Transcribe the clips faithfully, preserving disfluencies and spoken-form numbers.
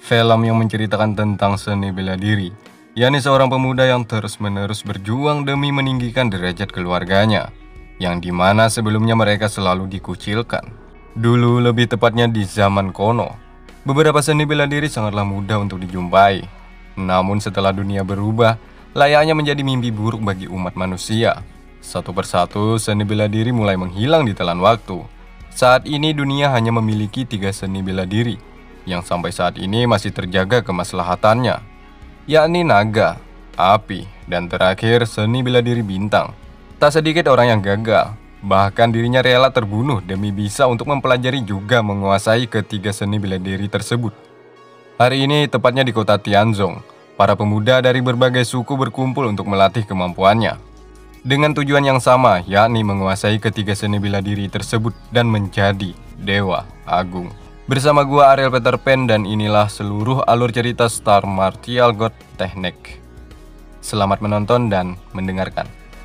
film yang menceritakan tentang seni bela diri, yakni seorang pemuda yang terus-menerus berjuang demi meninggikan derajat keluarganya, yang dimana sebelumnya mereka selalu dikucilkan. Dulu, lebih tepatnya di zaman kuno, beberapa seni bela diri sangatlah mudah untuk dijumpai. Namun setelah dunia berubah, layaknya menjadi mimpi buruk bagi umat manusia. Satu persatu, seni bela diri mulai menghilang di telan waktu. Saat ini dunia hanya memiliki tiga seni bela diri, yang sampai saat ini masih terjaga kemaslahatannya, yakni naga, api, dan terakhir seni bela diri bintang. Tak sedikit orang yang gagal, bahkan dirinya rela terbunuh demi bisa untuk mempelajari juga menguasai ketiga seni bela diri tersebut. Hari ini, tepatnya di kota Tianzong, para pemuda dari berbagai suku berkumpul untuk melatih kemampuannya, dengan tujuan yang sama, yakni menguasai ketiga seni bela diri tersebut dan menjadi Dewa Agung. Bersama gua Ariel Peter Pan, dan inilah seluruh alur cerita Star Martial God Technique. Selamat menonton dan mendengarkan.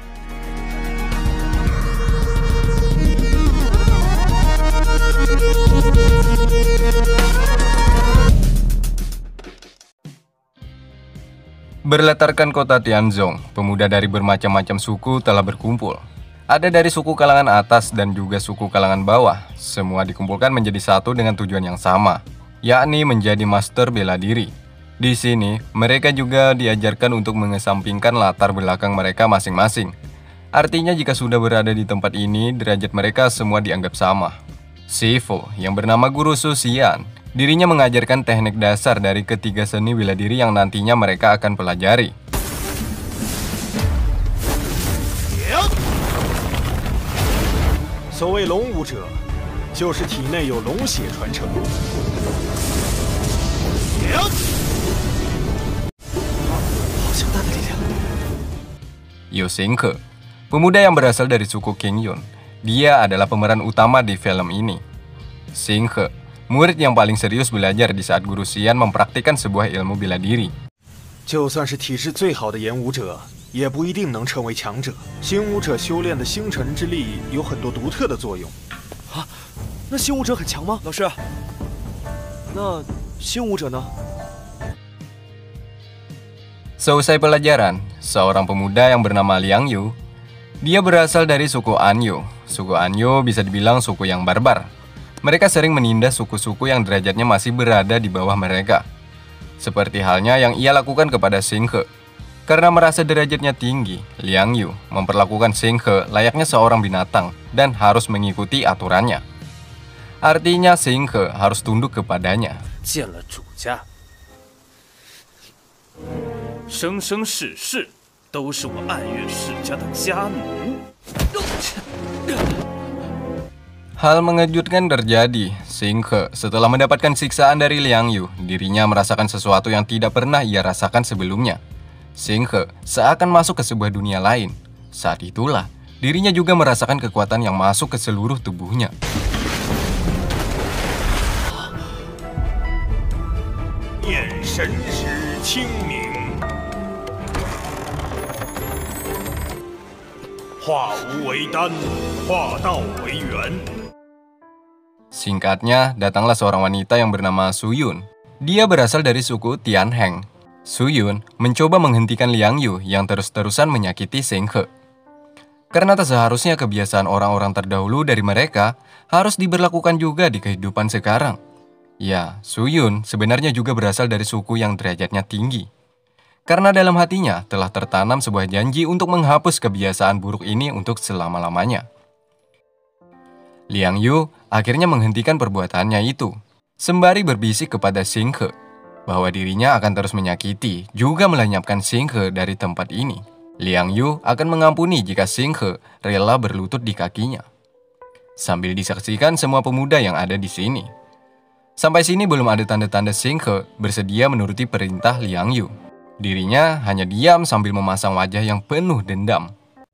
Berlatarkan kota Tianzong, pemuda dari bermacam-macam suku telah berkumpul. Ada dari suku kalangan atas dan juga suku kalangan bawah. Semua dikumpulkan menjadi satu dengan tujuan yang sama, yakni menjadi master bela diri. Di sini, mereka juga diajarkan untuk mengesampingkan latar belakang mereka masing-masing. Artinya jika sudah berada di tempat ini, derajat mereka semua dianggap sama. Sifu, yang bernama Guru Susian, dirinya mengajarkan teknik dasar dari ketiga seni bela diri yang nantinya mereka akan pelajari. Yu Xingke, pemuda yang berasal dari suku Qingyun. Dia adalah pemeran utama di film ini. Xingke, murid yang paling serius belajar di saat Guru Xian mempraktikkan sebuah ilmu bela diri. Selesai pelajaran, seorang pemuda yang bernama Liang Yu, dia berasal dari suku Anyu. Suku Anyu bisa dibilang suku yang barbar. Mereka sering menindas suku-suku yang derajatnya masih berada di bawah mereka. Seperti halnya yang ia lakukan kepada Xingke. Karena merasa derajatnya tinggi, Liang Yu memperlakukan Xingke layaknya seorang binatang dan harus mengikuti aturannya. Artinya Xingke harus tunduk kepadanya. Hal mengejutkan terjadi. Xingke setelah mendapatkan siksaan dari Liang Yu, dirinya merasakan sesuatu yang tidak pernah ia rasakan sebelumnya. Xingke seakan masuk ke sebuah dunia lain. Saat itulah, dirinya juga merasakan kekuatan yang masuk ke seluruh tubuhnya. Singkatnya, datanglah seorang wanita yang bernama Suyun. Dia berasal dari suku Tianheng. Suyun mencoba menghentikan Liang Yu yang terus-terusan menyakiti Xingke. Karena tak seharusnya kebiasaan orang-orang terdahulu dari mereka harus diberlakukan juga di kehidupan sekarang. Ya, Suyun sebenarnya juga berasal dari suku yang derajatnya tinggi. Karena dalam hatinya telah tertanam sebuah janji untuk menghapus kebiasaan buruk ini untuk selama-lamanya. Liang Yu akhirnya menghentikan perbuatannya itu, sembari berbisik kepada Xingke bahwa dirinya akan terus menyakiti juga melenyapkan Xingke dari tempat ini. Liang Yu akan mengampuni jika Xingke rela berlutut di kakinya. Sambil disaksikan semua pemuda yang ada di sini. Sampai sini belum ada tanda-tanda Xingke bersedia menuruti perintah Liang Yu. Dirinya hanya diam sambil memasang wajah yang penuh dendam.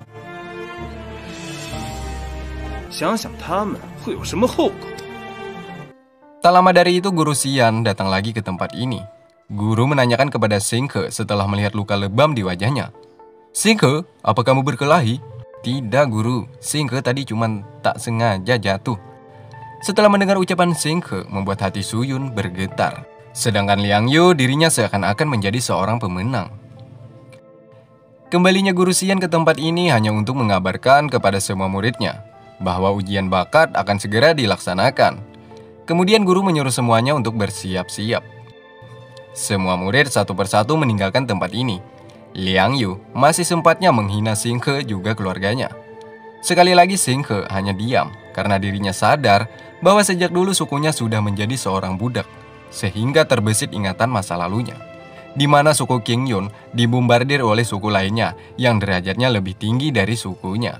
Tak lama dari itu Guru Xian datang lagi ke tempat ini. Guru menanyakan kepada Xingke setelah melihat luka lebam di wajahnya. "Xingke, apa kamu berkelahi?" "Tidak, Guru. Xingke tadi cuma tak sengaja jatuh." Setelah mendengar ucapan Xingke, membuat hati Suyun bergetar. Sedangkan Liang Yu dirinya seakan-akan menjadi seorang pemenang. Kembalinya Guru Xian ke tempat ini hanya untuk mengabarkan kepada semua muridnya bahwa ujian bakat akan segera dilaksanakan. Kemudian guru menyuruh semuanya untuk bersiap-siap. Semua murid satu persatu meninggalkan tempat ini. Liang Yu masih sempatnya menghina Xing Ke juga keluarganya. Sekali lagi Xing Ke hanya diam karena dirinya sadar bahwa sejak dulu sukunya sudah menjadi seorang budak, sehingga terbesit ingatan masa lalunya, di mana suku Qing Yun dibombardir oleh suku lainnya yang derajatnya lebih tinggi dari sukunya.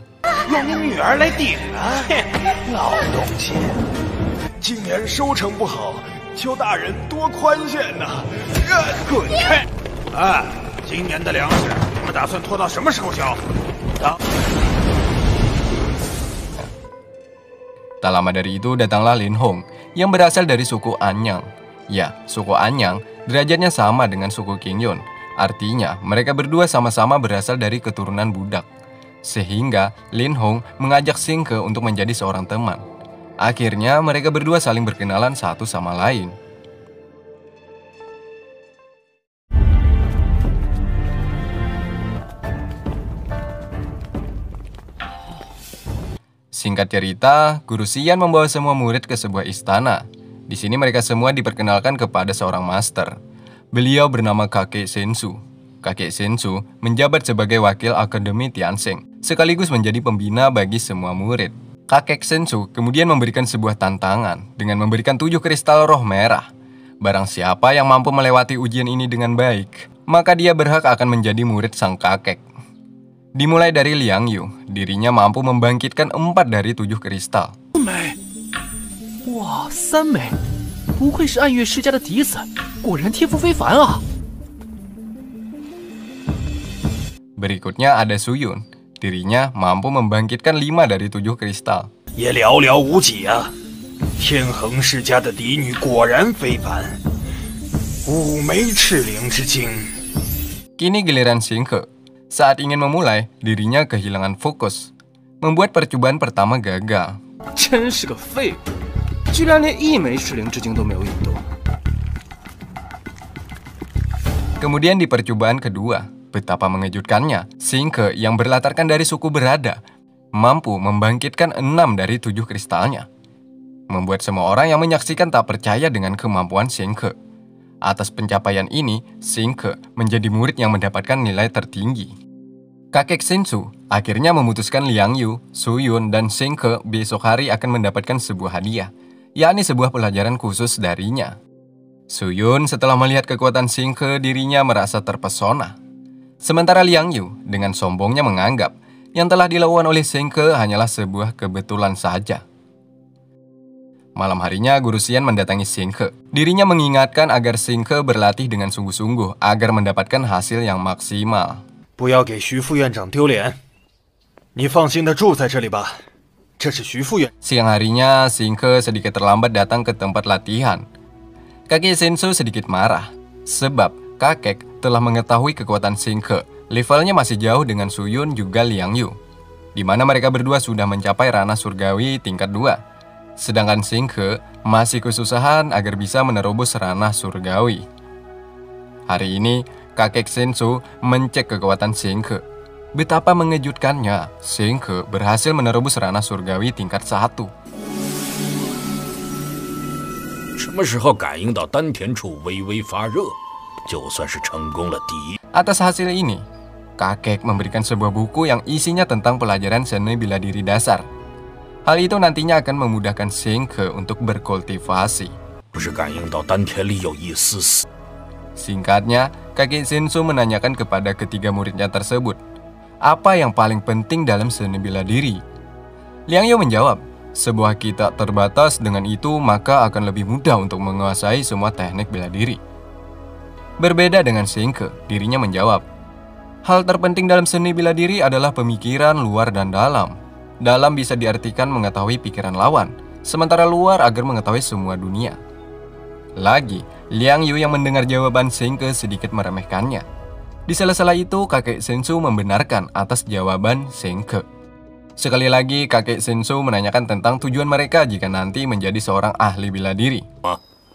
Tak lama dari itu datanglah Lin Hong yang berasal dari suku Anyang. Ya, suku Anyang derajatnya sama dengan suku Qing Yun. Artinya mereka berdua sama-sama berasal dari keturunan budak. Sehingga Lin Hong mengajak Xing Ke untuk menjadi seorang teman. Akhirnya mereka berdua saling berkenalan satu sama lain. Singkat cerita, Guru Xian membawa semua murid ke sebuah istana. Di sini mereka semua diperkenalkan kepada seorang master. Beliau bernama kakek Sensu. Kakek Sensu menjabat sebagai wakil Akademi Tiansheng, sekaligus menjadi pembina bagi semua murid. Kakek Sensu kemudian memberikan sebuah tantangan dengan memberikan tujuh kristal roh merah. Barang siapa yang mampu melewati ujian ini dengan baik, maka dia berhak akan menjadi murid sang kakek. Dimulai dari Liang Yu, dirinya mampu membangkitkan empat dari tujuh kristal. Wah, San Mei, 不愧是暗月世家的嫡子，果然天赋非凡啊！ Berikutnya ada Suyun, dirinya mampu membangkitkan lima dari tujuh kristal. 也寥寥无几啊！天恒世家的嫡女果然非凡，五枚赤灵之精。 Kini giliran Xing Ke. Saat ingin memulai, dirinya kehilangan fokus, membuat percobaan pertama gagal. 真是个废物，居然连一枚赤灵之精都没有引动。 Kemudian di percobaan kedua, betapa mengejutkannya, Xing Ke yang berlatarkan dari suku berada mampu membangkitkan enam dari tujuh kristalnya, membuat semua orang yang menyaksikan tak percaya dengan kemampuan Xing Ke. Atas pencapaian ini, Xing Ke menjadi murid yang mendapatkan nilai tertinggi. Kakek Sensu akhirnya memutuskan Liang Yu, Suyun, dan Xing Ke besok hari akan mendapatkan sebuah hadiah, yakni sebuah pelajaran khusus darinya. Suyun setelah melihat kekuatan Xing Ke, dirinya merasa terpesona. Sementara Liang Yu dengan sombongnya menganggap yang telah dilakukan oleh Xing Ke hanyalah sebuah kebetulan saja. Malam harinya Guru Xian mendatangi Xing Ke. Dirinya mengingatkan agar Xing Ke berlatih dengan sungguh-sungguh agar mendapatkan hasil yang maksimal. 不要给徐副院长丢脸，你放心的住在这里吧，这是徐副院。 Siang harinya, Xing Ke sedikit terlambat datang ke tempat latihan. Kakek Sensu sedikit marah, sebab kakek telah mengetahui kekuatan Xing Ke. Levelnya masih jauh dengan Suyun juga Liang Yu, di mana mereka berdua sudah mencapai ranah surgawi tingkat dua. Sedangkan Xing Ke masih kesusahan agar bisa menerobos ranah surgawi. Hari ini, kakek Sensu mencek kekuatan Xing Ke. Betapa mengejutkannya, Xing Ke berhasil menerobos ranah surgawi tingkat satu. 什么时候感应到丹田处微微发热，就算是成功了第一。 Atas hasil ini, kakek memberikan sebuah buku yang isinya tentang pelajaran seni bela diri dasar. Hal itu nantinya akan memudahkan Xing Ke untuk berkultivasi. 不是感应到丹田里有一丝丝。 Singkatnya, kakek Sensu menanyakan kepada ketiga muridnya tersebut, apa yang paling penting dalam seni bela diri? Liang Yu menjawab, sebuah kitab terbatas, dengan itu maka akan lebih mudah untuk menguasai semua teknik bela diri. Berbeda dengan Xing Ke, dirinya menjawab, hal terpenting dalam seni bela diri adalah pemikiran luar dan dalam. Dalam bisa diartikan mengetahui pikiran lawan, sementara luar agar mengetahui semua dunia. Lagi, Liang Yu yang mendengar jawaban Xing Ke sedikit meremehkannya. Di sela-sela itu, kakek Sensu membenarkan atas jawaban Xing Ke. Sekali lagi, kakek Sensu menanyakan tentang tujuan mereka jika nanti menjadi seorang ahli bela diri.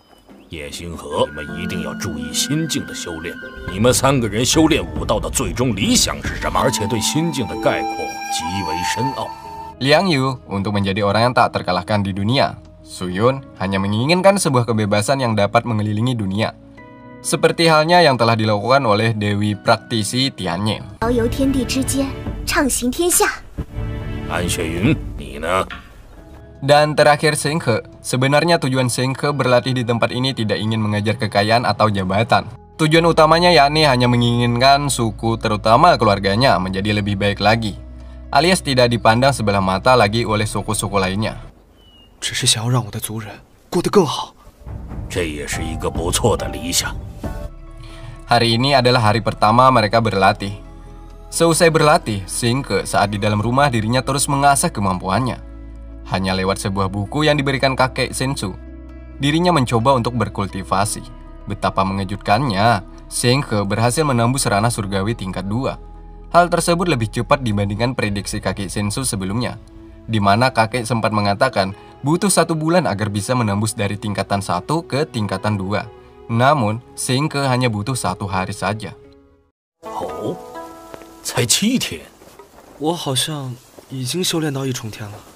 叶星河，你们一定要注意心境的修炼。你们三个人修炼武道的最终理想是什么？而且对心境的概括极为深奥。 Liang Yu untuk menjadi orang yang tak terkalahkan di dunia, Suyun hanya menginginkan sebuah kebebasan yang dapat mengelilingi dunia. Seperti halnya yang telah dilakukan oleh Dewi Praktisi Tianyin. 遨游天地之间，畅行天下。 安雪云，你呢？ Dan terakhir Sengke, sebenarnya tujuan Sengke berlatih di tempat ini tidak ingin mengejar kekayaan atau jabatan. Tujuan utamanya yakni hanya menginginkan suku terutama keluarganya menjadi lebih baik lagi, alias tidak dipandang sebelah mata lagi oleh suku-suku lainnya. 只是想要让我的族人过得更好。 这也是一个不错的理想。 Hari ini adalah hari pertama mereka berlatih. Seusai berlatih, Sengke saat di dalam rumah dirinya terus mengasah kemampuannya. Hanya lewat sebuah buku yang diberikan kakek Sensu, dirinya mencoba untuk berkultivasi. Betapa mengejutkannya, Sengke berhasil menembus ranah surgawi tingkat dua. Hal tersebut lebih cepat dibandingkan prediksi kakek Sensu sebelumnya, di mana kakek sempat mengatakan butuh satu bulan agar bisa menembus dari tingkatan satu ke tingkatan dua. Namun, Sengke hanya butuh satu hari saja. 哦，才七天。 我好像已经修炼到一重天了。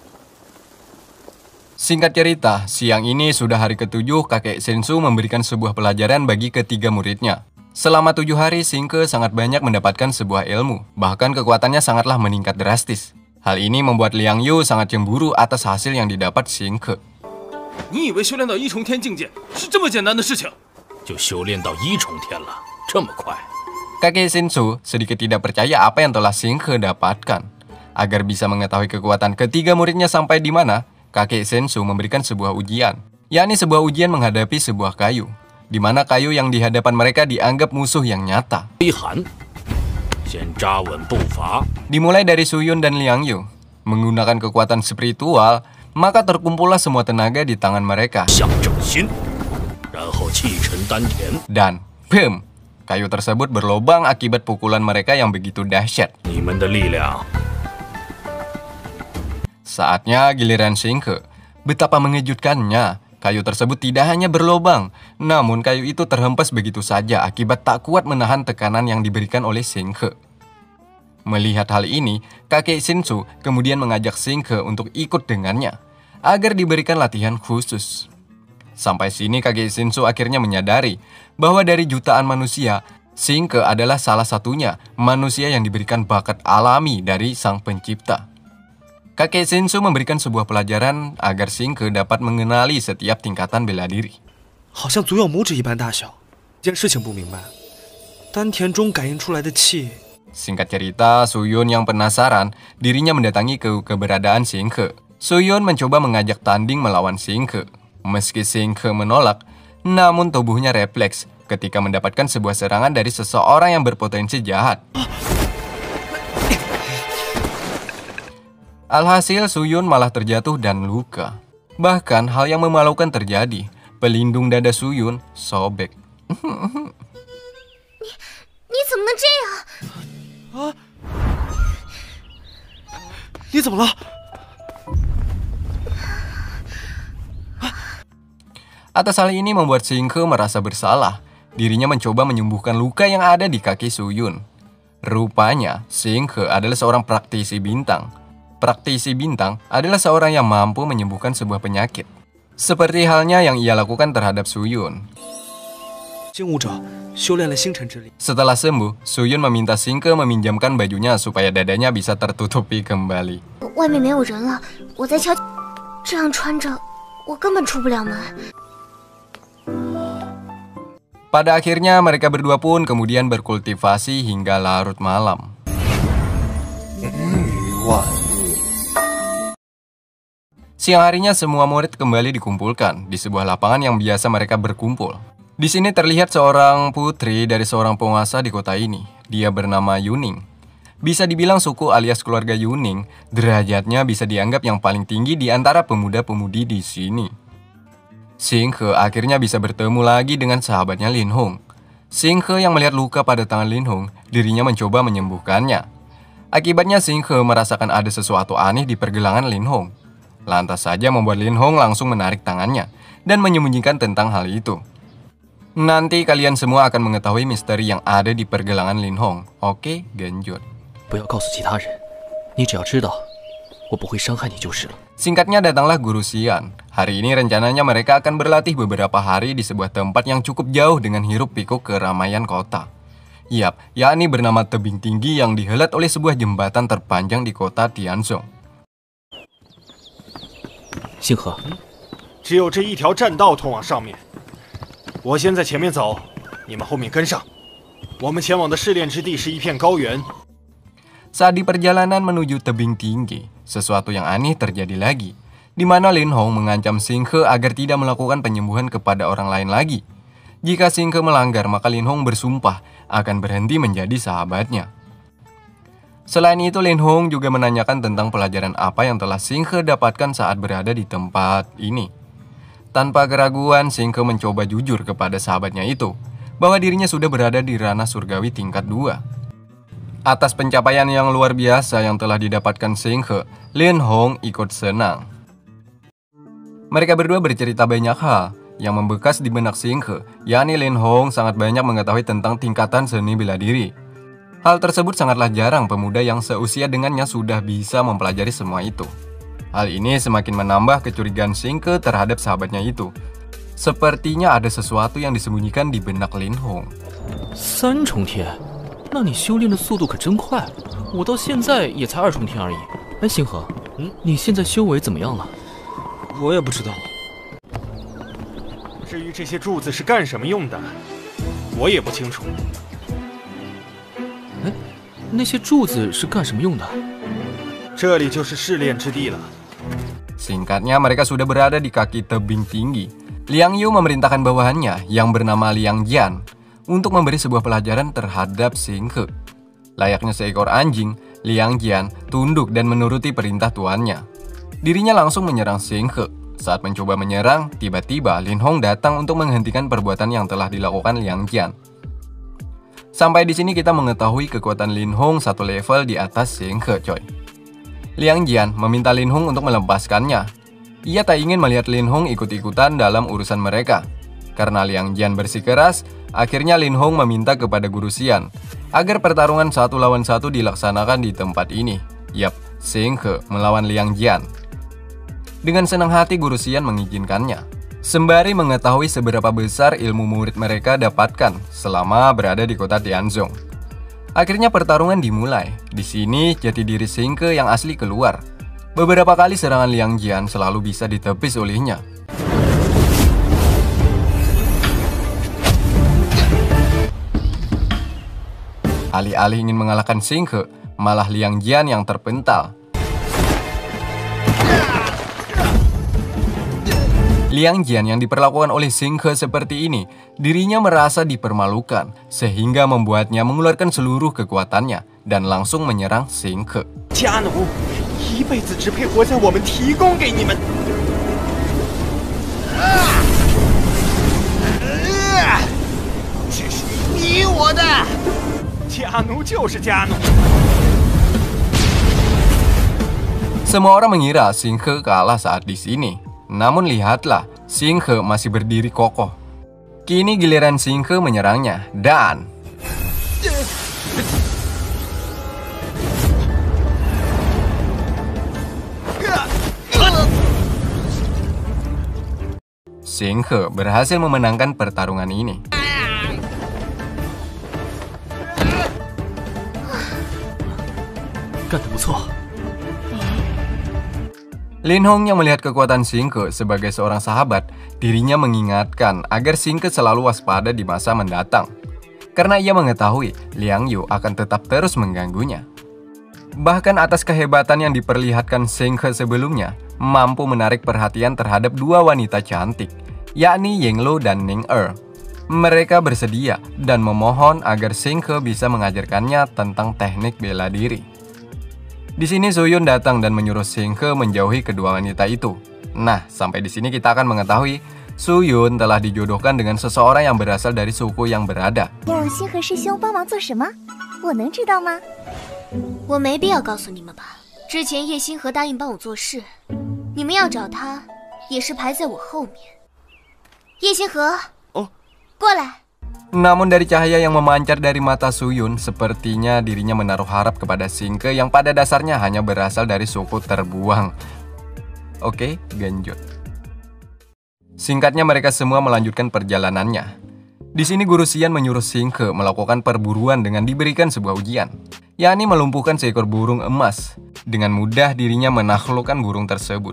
Singkat cerita, siang ini sudah hari ketujuh kakek Sensu memberikan sebuah pelajaran bagi ketiga muridnya. Selama tujuh hari, Sengke sangat banyak mendapatkan sebuah ilmu, bahkan kekuatannya sangatlah meningkat drastis. Hal ini membuat Liang Yu sangat cemburu atas hasil yang didapat Sengke. 你以为修炼到一重天境界是这么简单的事情？ 就修炼到一重天了，这么快？ Kakek Sensu sedikit tidak percaya apa yang telah Sengke dapatkan. Agar bisa mengetahui kekuatan ketiga muridnya sampai di mana, kakek Sensu memberikan sebuah ujian, yakni sebuah ujian menghadapi sebuah kayu, di mana kayu yang di hadapan mereka dianggap musuh yang nyata. Dimulai dari Suyun dan Liang Yu, menggunakan kekuatan spiritual, maka terkumpullah semua tenaga di tangan mereka. Dan, boom, kayu tersebut berlobang akibat pukulan mereka yang begitu dahsyat. Saatnya giliran Sengke. Betapa mengejutkannya, kayu tersebut tidak hanya berlobang, namun kayu itu terhempas begitu saja akibat tak kuat menahan tekanan yang diberikan oleh Sengke. Melihat hal ini, kakek Sensu kemudian mengajak Sengke untuk ikut dengannya, agar diberikan latihan khusus. Sampai sini kakek Sensu akhirnya menyadari bahwa dari jutaan manusia, Sengke adalah salah satunya manusia yang diberikan bakat alami dari Sang Pencipta. Kakek Sensu memberikan sebuah pelajaran agar Sengke dapat mengenali setiap tingkatan bela diri. 好像足有拇指一般大小。件事情不明白，丹田中感应出来的气。 Singkat cerita, Suyun yang penasaran, dirinya mendatangi ke keberadaan Sengke. Suyun mencoba mengajak tanding melawan Sengke. Meski Sengke menolak, namun tubuhnya refleks ketika mendapatkan sebuah serangan dari seseorang yang berpotensi jahat. Alhasil Suyun malah terjatuh dan luka. Bahkan hal yang memalukan terjadi. Pelindung dada Suyun sobek. 你怎么能这样？ 啊！你怎么了？ Atas hal ini membuat Sengke merasa bersalah. Dirinya mencoba menyembuhkan luka yang ada di kaki Suyun. Rupanya, Sengke adalah seorang praktisi bintang. Praktisi bintang adalah seorang yang mampu menyembuhkan sebuah penyakit. Seperti halnya yang ia lakukan terhadap Suyun. Setelah sembuh, Suyun meminta Sengke meminjamkan bajunya supaya dadanya bisa tertutupi kembali. 外面没有人了，我在悄，这样穿着，我根本出不了门。 Pada akhirnya mereka berdua pun kemudian berkultivasi hingga larut malam. Siang harinya semua murid kembali dikumpulkan di sebuah lapangan yang biasa mereka berkumpul. Di sini terlihat seorang putri dari seorang penguasa di kota ini. Dia bernama Yuning. Bisa dibilang suku alias keluarga Yuning, derajatnya bisa dianggap yang paling tinggi di antara pemuda-pemudi di sini. Sengke akhirnya bisa bertemu lagi dengan sahabatnya Lin Hong. Sengke yang melihat luka pada tangan Lin Hong, dirinya mencoba menyembuhkannya. Akibatnya Sengke merasakan ada sesuatu aneh di pergelangan Lin Hong. Lantas saja membuat Lin Hong langsung menarik tangannya. dan menyembunyikan tentang hal itu. Nanti kalian semua akan mengetahui misteri yang ada di pergelangan Lin Hong. Oke, genjot. 不要告诉其他人，你只要知道，我不会伤害你就是了。 Singkatnya datanglah Guru Xian. Hari ini rencananya mereka akan berlatih beberapa hari di sebuah tempat yang cukup jauh dengan hiruk pikuk keramaian kota. Yap, yakni bernama Tebing Tinggi yang dihelat oleh sebuah jembatan terpanjang di kota Tianzong. 星河， 只有这一条栈道通往上面。我先在前面走，你们后面跟上。我们前往的试炼之地是一片高原。 Saat di perjalanan menuju Tebing Tinggi, sesuatu yang aneh terjadi lagi, di mana Lin Hong mengancam Xing Ke agar tidak melakukan penyembuhan kepada orang lain lagi. Jika Xing Ke melanggar, maka Lin Hong bersumpah akan berhenti menjadi sahabatnya. Selain itu, Lin Hong juga menanyakan tentang pelajaran apa yang telah Xing Ke dapatkan saat berada di tempat ini. Tanpa keraguan, Xing Ke mencoba jujur kepada sahabatnya itu, bahwa dirinya sudah berada di ranah surgawi tingkat dua. Atas pencapaian yang luar biasa yang telah didapatkan Xing Ke, Lin Hong ikut senang. Mereka berdua bercerita banyak hal yang membekas di benak Xing Ke, yakni Lin Hong sangat banyak mengetahui tentang tingkatan seni bela diri. Hal tersebut sangatlah jarang pemuda yang seusia dengannya sudah bisa mempelajari semua itu. Hal ini semakin menambah kecurigaan Xing Ke terhadap sahabatnya itu. Sepertinya ada sesuatu yang disembunyikan di benak Lin Hong. 三重天，那你修炼的速度可真快，我到现在也才二重天而已。哎，星河，嗯，你现在修为怎么样了？ 我也不知道。 至于这些柱子是干什么用的，我也不清楚。 哎，那些柱子是干什么用的？ 这里就是试炼之地了。 Singkatnya, mereka sudah berada di kaki tebing tinggi. Liang Yu memerintahkan bawahannya yang bernama Liang Jian untuk memberi sebuah pelajaran terhadap Xing Ke. Layaknya seekor anjing, Liang Jian tunduk dan menuruti perintah tuannya. Dirinya langsung menyerang Xing Ke. Saat mencoba menyerang, tiba-tiba Lin Hong datang untuk menghentikan perbuatan yang telah dilakukan Liang Jian. Sampai di sini kita mengetahui kekuatan Lin Hong satu level di atas Xing Ke, coy. Liang Jian meminta Lin Hong untuk melepaskannya. Ia tak ingin melihat Lin Hong ikut-ikutan dalam urusan mereka. Karena Liang Jian bersikeras, akhirnya Lin Hong meminta kepada Guru Xian agar pertarungan satu lawan satu dilaksanakan di tempat ini. Yap, Xing Ke melawan Liang Jian. Dengan senang hati Guru Xian mengizinkannya, sembari mengetahui seberapa besar ilmu murid mereka dapatkan selama berada di kota Tianzong. Akhirnya pertarungan dimulai. Di sini jati diri Xing Ke yang asli keluar. Beberapa kali serangan Liang Jian selalu bisa ditepis olehnya. Alih-alih ingin mengalahkan Xing Ke, malah Liang Jian yang terpental. Liang Jian yang diperlakukan oleh Xing Ke seperti ini, dirinya merasa dipermalukan, sehingga membuatnya mengeluarkan seluruh kekuatannya dan langsung menyerang Xing Ke. 家奴，一辈子只配活在我们提供给你们。这是你逼我的，家奴就是家奴。 Semua orang mengira Xing Ke kalah saat di sini. Namun lihatlah, Xing Ke masih berdiri kokoh. Kini giliran Xing Ke menyerangnya, dan Xing Ke berhasil memenangkan pertarungan ini. Lin Hong yang melihat kekuatan Xing Ke sebagai seorang sahabat, dirinya mengingatkan agar Xing Ke selalu waspada di masa mendatang. Karena ia mengetahui Liang Yu akan tetap terus mengganggunya. Bahkan atas kehebatan yang diperlihatkan Xing Ke sebelumnya, mampu menarik perhatian terhadap dua wanita cantik, yakni Ying Lu dan Ning Er. Mereka bersedia dan memohon agar Xing Ke bisa mengajarkannya tentang teknik bela diri. Di sini Su Yun datang dan menyuruh Xing Ke menjauhi kedua wanita itu. Nah, sampai di sini kita akan mengetahui Su Yun telah dijodohkan dengan seseorang yang berasal dari suku yang berada. 要让星河师兄帮忙做什么？我能知道吗？我没必要告诉你们吧。之前叶星河答应帮我做事，你们要找他，也是排在我后面。 叶星河， 哦， 过来。 Namun dari cahaya yang memancar dari mata Suyun, sepertinya dirinya menaruh harap kepada Xingke yang pada dasarnya hanya berasal dari suku terbuang. Oke, genjot. Singkatnya mereka semua melanjutkan perjalanannya. Di sini Guru Xian menyuruh Xingke melakukan perburuan dengan diberikan sebuah ujian, yakni melumpuhkan seekor burung emas. Dengan mudah dirinya menaklukkan burung tersebut.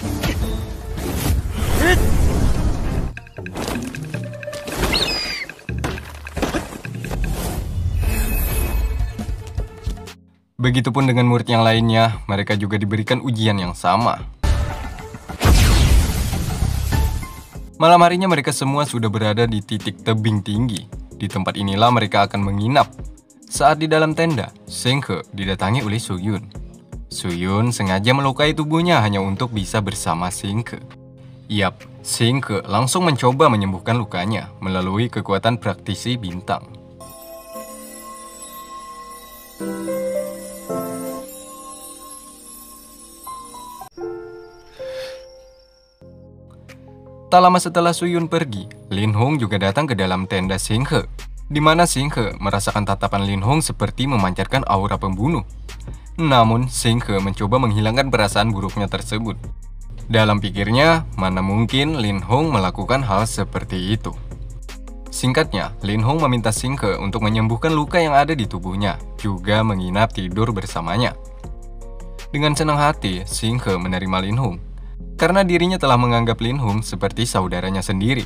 Begitupun dengan murid yang lainnya, mereka juga diberikan ujian yang sama. Malam harinya mereka semua sudah berada di titik tebing tinggi. Di tempat inilah mereka akan menginap. Saat di dalam tenda, Xingke didatangi oleh Suyun. Suyun sengaja melukai tubuhnya hanya untuk bisa bersama Xingke. Yap, Xingke langsung mencoba menyembuhkan lukanya melalui kekuatan praktisi bintang. Tak lama setelah Suyun pergi, Lin Hong juga datang ke dalam tenda Xingke, di mana Xingke merasakan tatapan Lin Hong seperti memancarkan aura pembunuh. Namun, Xingke mencoba menghilangkan perasaan buruknya tersebut. Dalam pikirnya, mana mungkin Lin Hong melakukan hal seperti itu. Singkatnya, Lin Hong meminta Xingke untuk menyembuhkan luka yang ada di tubuhnya, juga menginap tidur bersamanya. Dengan senang hati, Xingke menerima Lin Hong, karena dirinya telah menganggap Lin Hong seperti saudaranya sendiri.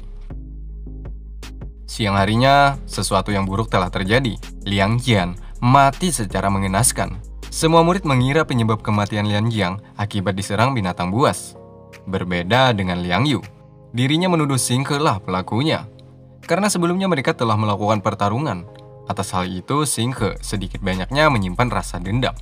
Siang harinya, sesuatu yang buruk telah terjadi. Liang Jian mati secara mengenaskan. Semua murid mengira penyebab kematian Liang Jian akibat diserang binatang buas. Berbeda dengan Liang Yu, dirinya menuduh Xingke lah pelakunya. Karena sebelumnya mereka telah melakukan pertarungan. Atas hal itu, Xingke sedikit banyaknya menyimpan rasa dendam.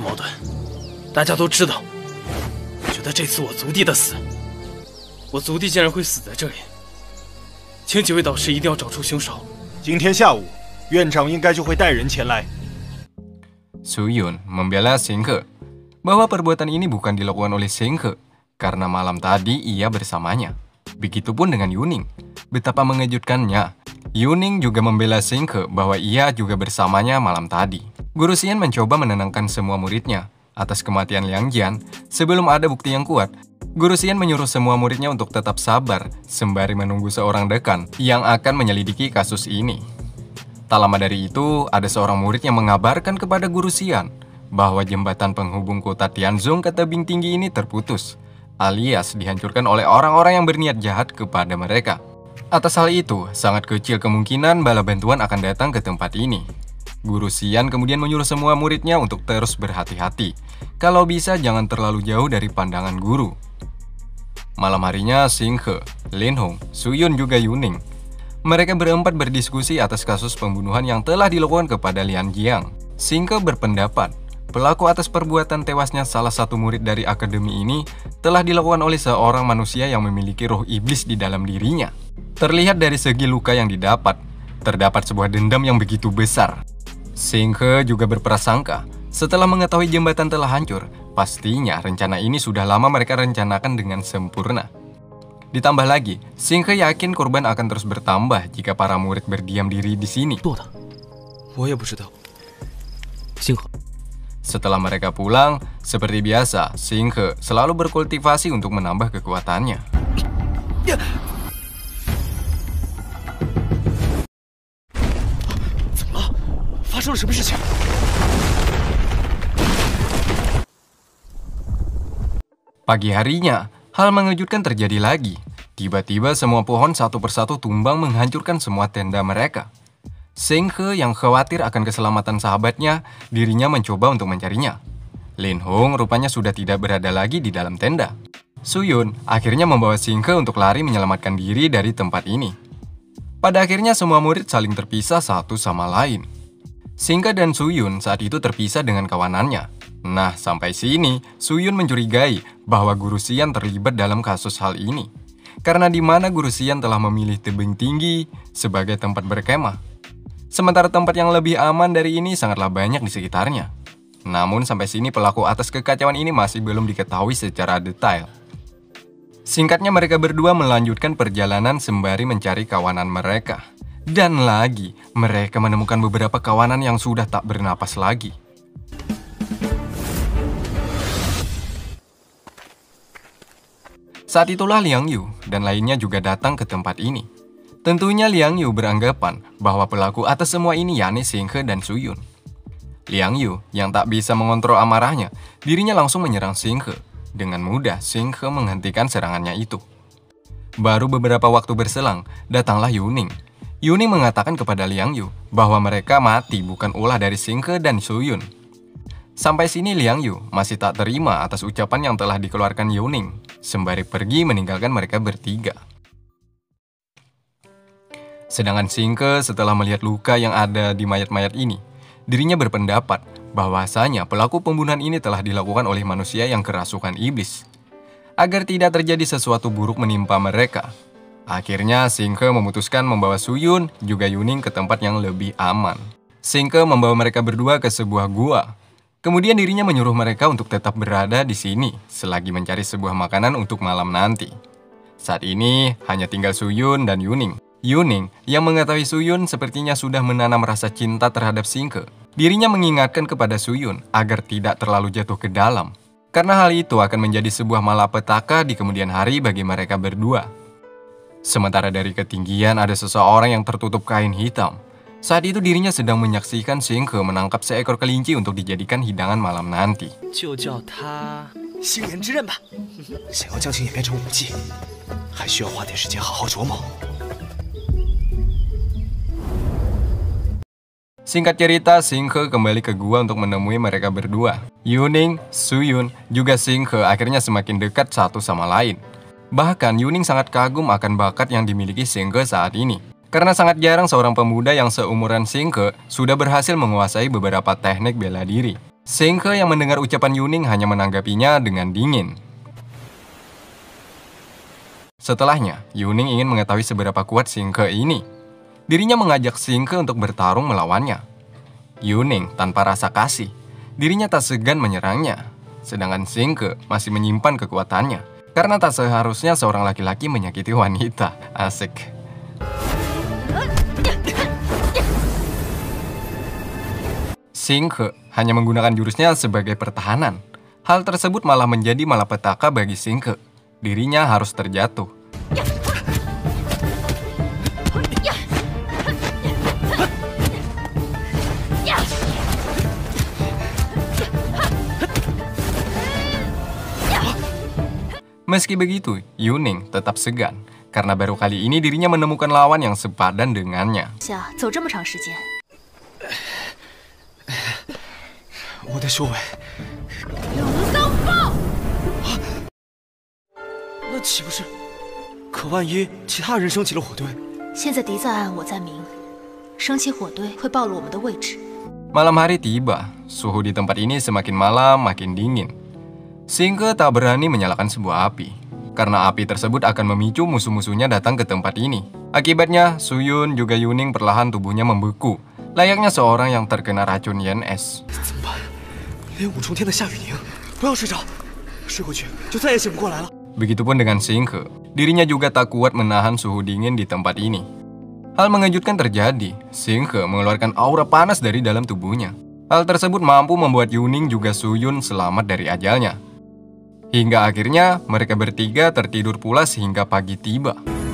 觉得这次我族弟的死，我族弟竟然会死在这里，请几位导师一定要找出凶手。 今天下午，院长应该就会带人前来。 Suyun membela Xingke bahwa perbuatan ini bukan dilakukan oleh Xingke karena malam tadi ia bersamanya. Begitupun dengan Yuning. Betapa mengejutkannya, Yuning juga membela Xingke bahwa ia juga bersamanya malam tadi. Guru Xian mencoba menenangkan semua muridnya atas kematian Liang Jian. Sebelum ada bukti yang kuat, Guru Xian menyuruh semua muridnya untuk tetap sabar sembari menunggu seorang dekan yang akan menyelidiki kasus ini. Tak lama dari itu, ada seorang murid yang mengabarkan kepada Guru Xian bahwa jembatan penghubung kota Tianzong ke tebing tinggi ini terputus, alias dihancurkan oleh orang-orang yang berniat jahat kepada mereka. Atas hal itu, sangat kecil kemungkinan bala bantuan akan datang ke tempat ini. Guru Xian kemudian menyuruh semua muridnya untuk terus berhati-hati. Kalau bisa jangan terlalu jauh dari pandangan guru. Malam harinya, Xingke, Lin Hong, Suyun juga Yuning. Mereka berempat berdiskusi atas kasus pembunuhan yang telah dilakukan kepada Liang Jian. Xingke berpendapat, pelaku atas perbuatan tewasnya salah satu murid dari akademi ini telah dilakukan oleh seorang manusia yang memiliki roh iblis di dalam dirinya. Terlihat dari segi luka yang didapat, terdapat sebuah dendam yang begitu besar. Xingke juga berprasangka, setelah mengetahui jembatan telah hancur, pastinya rencana ini sudah lama mereka rencanakan dengan sempurna. Ditambah lagi, Xingke yakin korban akan terus bertambah jika para murid berdiam diri di sini. Setelah mereka pulang, seperti biasa, Xingke selalu berkultivasi untuk menambah kekuatannya. Pagi harinya, hal mengejutkan terjadi lagi. Tiba-tiba semua pohon satu persatu tumbang menghancurkan semua tenda mereka. Xingke yang khawatir akan keselamatan sahabatnya, dirinya mencoba untuk mencarinya. Lin Hong rupanya sudah tidak berada lagi di dalam tenda. Suyun akhirnya membawa Xingke untuk lari menyelamatkan diri dari tempat ini. Pada akhirnya semua murid saling terpisah satu sama lain. Xingke dan Suyun saat itu terpisah dengan kawanannya. Nah, sampai sini, Suyun mencurigai bahwa Guru Xian terlibat dalam kasus hal ini. Karena di mana Guru Xian telah memilih tebing tinggi sebagai tempat berkemah. Sementara tempat yang lebih aman dari ini sangatlah banyak di sekitarnya. Namun sampai sini pelaku atas kekacauan ini masih belum diketahui secara detail. Singkatnya mereka berdua melanjutkan perjalanan sembari mencari kawanan mereka. Dan lagi, mereka menemukan beberapa kawanan yang sudah tak bernapas lagi. Saat itulah Liang Yu dan lainnya juga datang ke tempat ini. Tentunya Liang Yu beranggapan bahwa pelaku atas semua ini yakni Xinghe dan Suyun. Liang Yu yang tak bisa mengontrol amarahnya, dirinya langsung menyerang Xinghe. Dengan mudah, Xinghe menghentikan serangannya itu. Baru beberapa waktu berselang, datanglah Yuning. Yuning mengatakan kepada Liang Yu bahwa mereka mati bukan ulah dari Xinghe dan Suyun. Sampai sini Liang Yu masih tak terima atas ucapan yang telah dikeluarkan Yuning, sembari pergi meninggalkan mereka bertiga. Sedangkan Xinghe setelah melihat luka yang ada di mayat-mayat ini, dirinya berpendapat bahwasanya pelaku pembunuhan ini telah dilakukan oleh manusia yang kerasukan iblis. Agar tidak terjadi sesuatu buruk menimpa mereka, akhirnya Xinghe memutuskan membawa Suyun juga Yuning ke tempat yang lebih aman. Xinghe membawa mereka berdua ke sebuah gua. Kemudian dirinya menyuruh mereka untuk tetap berada di sini selagi mencari sebuah makanan untuk malam nanti. Saat ini hanya tinggal Suyun dan Yuning. Yuning yang mengetahui Suyun sepertinya sudah menanam rasa cinta terhadap Xinghe. Dirinya mengingatkan kepada Suyun agar tidak terlalu jatuh ke dalam, karena hal itu akan menjadi sebuah malapetaka di kemudian hari bagi mereka berdua. Sementara dari ketinggian ada seseorang yang tertutup kain hitam. Saat itu dirinya sedang menyaksikan Xinghe menangkap seekor kelinci untuk dijadikan hidangan malam nanti. 就叫他星人之刃吧。想要将其演变成武器，还需要花点时间好好琢磨。 Singkat cerita, Xinghe kembali ke gua untuk menemui mereka berdua. Yuning, Suyun, juga Xinghe akhirnya semakin dekat satu sama lain. Bahkan Yuning sangat kagum akan bakat yang dimiliki Xinghe saat ini. Karena sangat jarang seorang pemuda yang seumuran Xinghe sudah berhasil menguasai beberapa teknik bela diri. Xinghe yang mendengar ucapan Yuning hanya menanggapinya dengan dingin. Setelahnya, Yuning ingin mengetahui seberapa kuat Xinghe ini. Dirinya mengajak Xinghe untuk bertarung melawannya. Yuning tanpa rasa kasih, dirinya tak segan menyerangnya. Sedangkan Xinghe masih menyimpan kekuatannya, karena tak seharusnya seorang laki-laki menyakiti wanita. Asik. Xinghe hanya menggunakan jurusnya sebagai pertahanan. Hal tersebut malah menjadi malapetaka bagi Xinghe. Dirinya harus terjatuh. Meski begitu, Yuning tetap segan, karena baru kali ini dirinya menemukan lawan yang sepadan dengannya. 走这么长时间， 我的修为， 龙骚豹， 那岂不是？可万一其他人升起了火堆？ 现在敌在暗，我在明，升起火堆会暴露我们的位置。 Malam hari tiba, suhu di tempat ini semakin malam makin dingin. Xinghe tak berani menyalakan sebuah api, karena api tersebut akan memicu musuh-musuhnya datang ke tempat ini. Akibatnya, Suyun juga Yuning perlahan tubuhnya membeku, layaknya seorang yang terkena racun yen es. 怎么办？连五重天的夏雨宁，不要睡着，睡过去就再也醒不过来了。 Begitupun dengan Xinghe, dirinya juga tak kuat menahan suhu dingin di tempat ini. Hal mengejutkan terjadi, Xinghe mengeluarkan aura panas dari dalam tubuhnya. Hal tersebut mampu membuat Yuning juga Suyun selamat dari ajalnya. Hingga akhirnya mereka bertiga tertidur pulas hingga pagi tiba.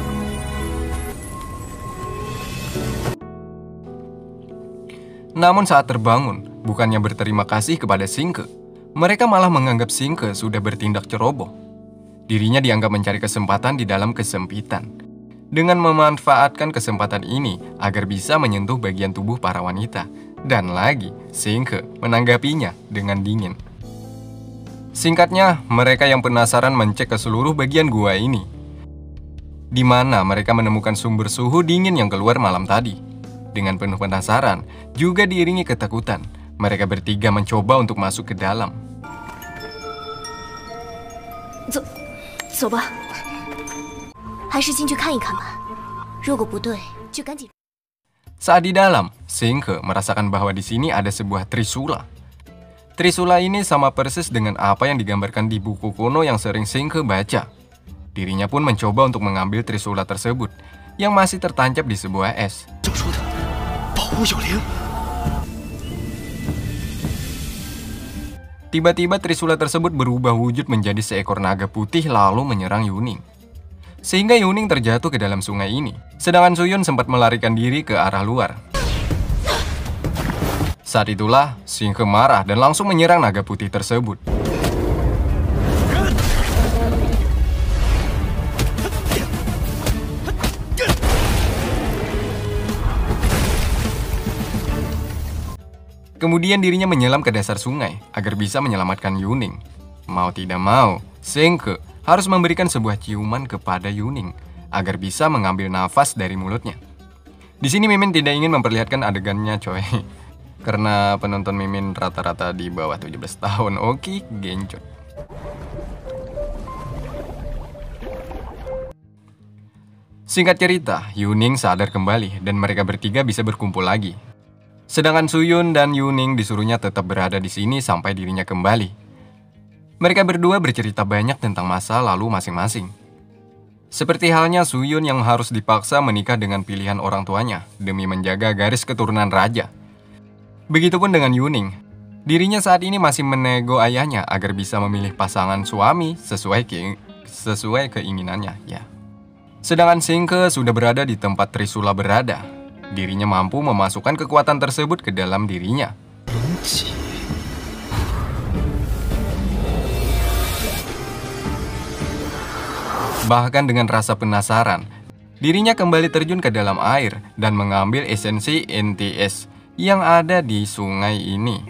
Namun saat terbangun, bukannya berterima kasih kepada Xinghe, mereka malah menganggap Xinghe sudah bertindak ceroboh. Dirinya dianggap mencari kesempatan di dalam kesempitan, dengan memanfaatkan kesempatan ini agar bisa menyentuh bagian tubuh para wanita. Dan lagi, Xinghe menanggapinya dengan dingin. Singkatnya, mereka yang penasaran mencek ke seluruh bagian gua ini, di mana mereka menemukan sumber suhu dingin yang keluar malam tadi. Dengan penuh penasaran, juga diiringi ketakutan, mereka bertiga mencoba untuk masuk ke dalam. 走，走吧，还是进去看一看吧。如果不对，就赶紧。 Saat di dalam, Xinghe merasakan bahwa di sini ada sebuah trisula. Trisula ini sama persis dengan apa yang digambarkan di buku kuno yang sering Xinghe baca. Dirinya pun mencoba untuk mengambil trisula tersebut yang masih tertancap di sebuah es. Tiba-tiba trisula tersebut berubah wujud menjadi seekor naga putih lalu menyerang Yuning. Sehingga Yuning terjatuh ke dalam sungai ini, sedangkan Suyun sempat melarikan diri ke arah luar. Saat itulah, Xinghe marah dan langsung menyerang naga putih tersebut. Kemudian dirinya menyelam ke dasar sungai agar bisa menyelamatkan Yuning. Mau tidak mau, Xinghe harus memberikan sebuah ciuman kepada Yuning agar bisa mengambil nafas dari mulutnya. Di sini Mimin tidak ingin memperlihatkan adegannya, coy. Karena penonton Mimin rata-rata di bawah tujuh belas tahun. Oke, gencot. Singkat cerita, Yuning sadar kembali dan mereka bertiga bisa berkumpul lagi. Sedangkan Suyun dan Yuning disuruhnya tetap berada di sini sampai dirinya kembali. Mereka berdua bercerita banyak tentang masa lalu masing-masing. Seperti halnya Suyun yang harus dipaksa menikah dengan pilihan orang tuanya demi menjaga garis keturunan raja. Begitupun dengan Yuning. Dirinya saat ini masih menego ayahnya agar bisa memilih pasangan suami sesuai ke sesuai keinginannya, ya. Sedangkan Xinghe sudah berada di tempat Trisula berada. Dirinya mampu memasukkan kekuatan tersebut ke dalam dirinya. Bahkan dengan rasa penasaran, dirinya kembali terjun ke dalam air dan mengambil esensi N T S yang ada di sungai ini.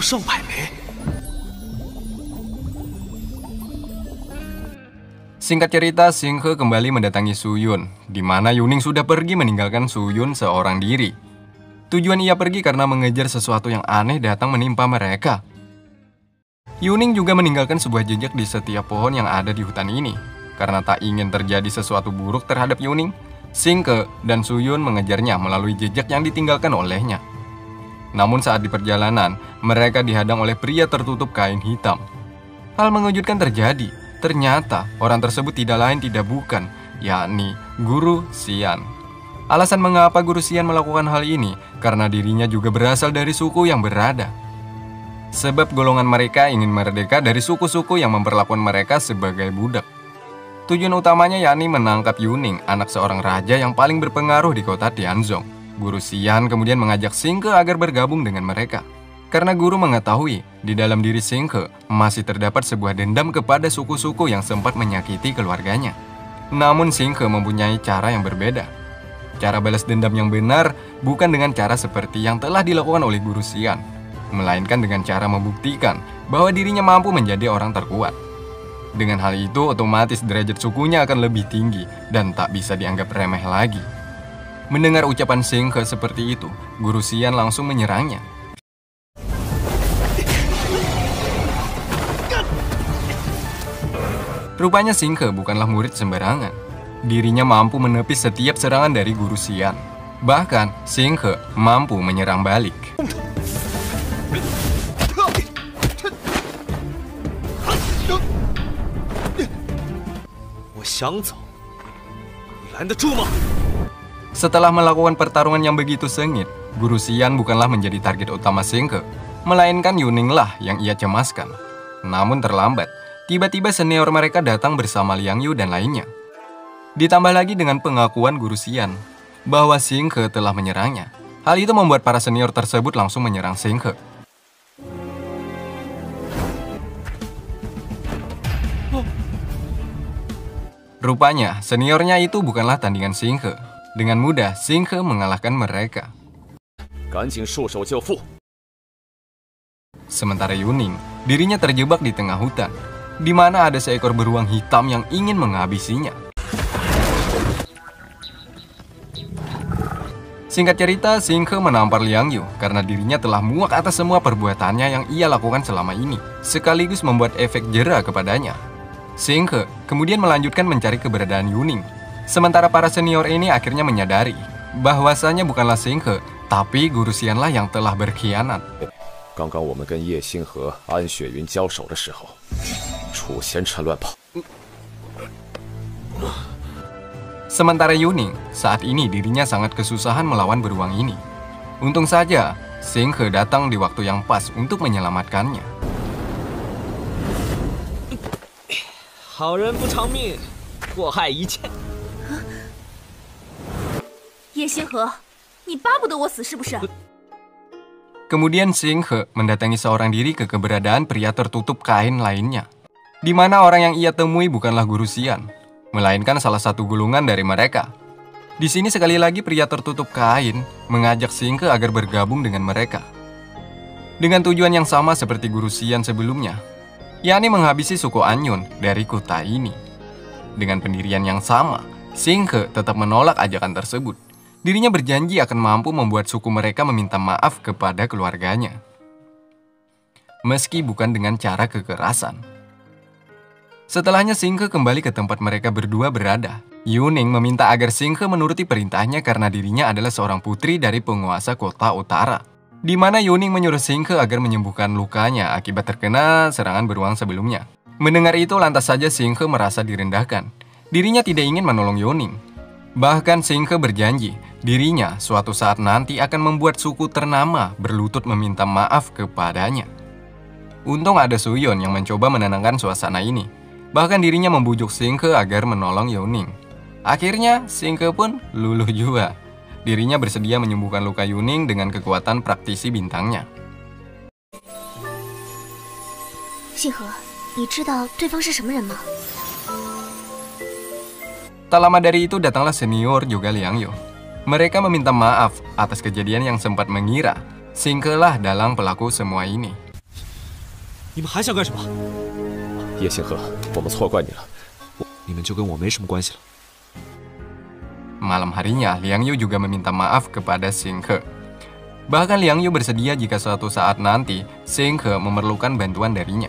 Singkat cerita, Xinghe kembali mendatangi Suyun, di mana Yuning sudah pergi meninggalkan Suyun seorang diri. Tujuan ia pergi karena mengejar sesuatu yang aneh datang menimpa mereka. Yuning juga meninggalkan sebuah jejak di setiap pohon yang ada di hutan ini. Karena tak ingin terjadi sesuatu buruk terhadap Yuning, Xinghe dan Suyun mengejarnya melalui jejak yang ditinggalkan olehnya. Namun saat di perjalanan, mereka dihadang oleh pria tertutup kain hitam. Hal mengejutkan terjadi. Ternyata orang tersebut tidak lain tidak bukan, yakni Guru Xian. Alasan mengapa Guru Xian melakukan hal ini karena dirinya juga berasal dari suku yang berada. Sebab golongan mereka ingin merdeka dari suku-suku yang memperlakukan mereka sebagai budak. Tujuan utamanya yakni menangkap Yuning, anak seorang raja yang paling berpengaruh di kota Tianzong. Guru Xian kemudian mengajak Xinghe agar bergabung dengan mereka. Karena guru mengetahui di dalam diri Xinghe masih terdapat sebuah dendam kepada suku-suku yang sempat menyakiti keluarganya. Namun Xinghe mempunyai cara yang berbeda. Cara balas dendam yang benar bukan dengan cara seperti yang telah dilakukan oleh Guru Xian, melainkan dengan cara membuktikan bahwa dirinya mampu menjadi orang terkuat. Dengan hal itu otomatis derajat sukunya akan lebih tinggi dan tak bisa dianggap remeh lagi. Mendengar ucapan Xinghe seperti itu, Guru Xian langsung menyerangnya. Rupanya Xinghe bukanlah murid sembarangan. Dirinya mampu menepis setiap serangan dari Guru Xian. Bahkan, Xinghe mampu menyerang balik. Setelah melakukan pertarungan yang begitu sengit, Guru Xian bukanlah menjadi target utama Xinghe, melainkan Yuning lah yang ia cemaskan. Namun terlambat. Tiba-tiba senior mereka datang bersama Liang Yu dan lainnya. Ditambah lagi dengan pengakuan Guru Xian bahwa Xinghe telah menyerangnya. Hal itu membuat para senior tersebut langsung menyerang Xinghe. Rupanya seniornya itu bukanlah tandingan Xinghe. Dengan mudah Xinghe mengalahkan mereka. Sementara Yuning, dirinya terjebak di tengah hutan, di mana ada seekor beruang hitam yang ingin menghabisinya. Singkat cerita, Xinghe menampar Liang Yu karena dirinya telah muak atas semua perbuatannya yang ia lakukan selama ini, sekaligus membuat efek jera kepadanya. Xinghe kemudian melanjutkan mencari keberadaan Yuning. Sementara para senior ini akhirnya menyadari bahwasanya bukanlah Xinghe, tapi Guru Xianlah yang telah berkhianat. 刚刚我们跟叶星河、安雪云交手的时候，楚贤趁乱跑。 Sementara Yuning, saat ini dirinya sangat kesusahan melawan beruang ini. Untung saja, Xinghe datang di waktu yang pas untuk menyelamatkannya. 好人不偿命，祸害一切。 叶星河，你巴不得我死是不是？ Kemudian Xinghe mendatangi seorang diri ke keberadaan pria tertutup kain lainnya, di mana orang yang ia temui bukanlah guru Xian, melainkan salah satu gulungan dari mereka. Di sini sekali lagi pria tertutup kain mengajak Xinghe agar bergabung dengan mereka. Dengan tujuan yang sama seperti guru Xian sebelumnya, yakni menghabisi suku Anyun dari kota ini. Dengan pendirian yang sama, Xinghe tetap menolak ajakan tersebut. Dirinya berjanji akan mampu membuat suku mereka meminta maaf kepada keluarganya. Meski bukan dengan cara kekerasan. Setelahnya Xinghe kembali ke tempat mereka berdua berada. Yuning meminta agar Xinghe menuruti perintahnya karena dirinya adalah seorang putri dari penguasa kota utara. Di mana Yuning menyuruh Xinghe agar menyembuhkan lukanya akibat terkena serangan beruang sebelumnya. Mendengar itu lantas saja Xinghe merasa direndahkan. Dirinya tidak ingin menolong Yuning. Bahkan Xinghe berjanji, dirinya suatu saat nanti akan membuat suku ternama berlutut meminta maaf kepadanya. Untung ada Suyon yang mencoba menenangkan suasana ini. Bahkan dirinya membujuk Xinghe agar menolong Yuning. Akhirnya Xinghe pun luluh juga. Dirinya bersedia menyembuhkan luka Yuning dengan kekuatan praktisi bintangnya. 星河，你知道对方是什么人吗？ Tak lama dari itu datanglah senior juga Liang Yu. Mereka meminta maaf atas kejadian yang sempat mengira Xinghe lah dalang pelaku semua ini. 你们还想干什么？ 叶星河，我们错怪你了， 你们就跟我没什么关系了。 Malam harinya, Liang Yu juga meminta maaf kepada Xinghe. Bahkan Liang Yu bersedia jika suatu saat nanti Xinghe memerlukan bantuan darinya.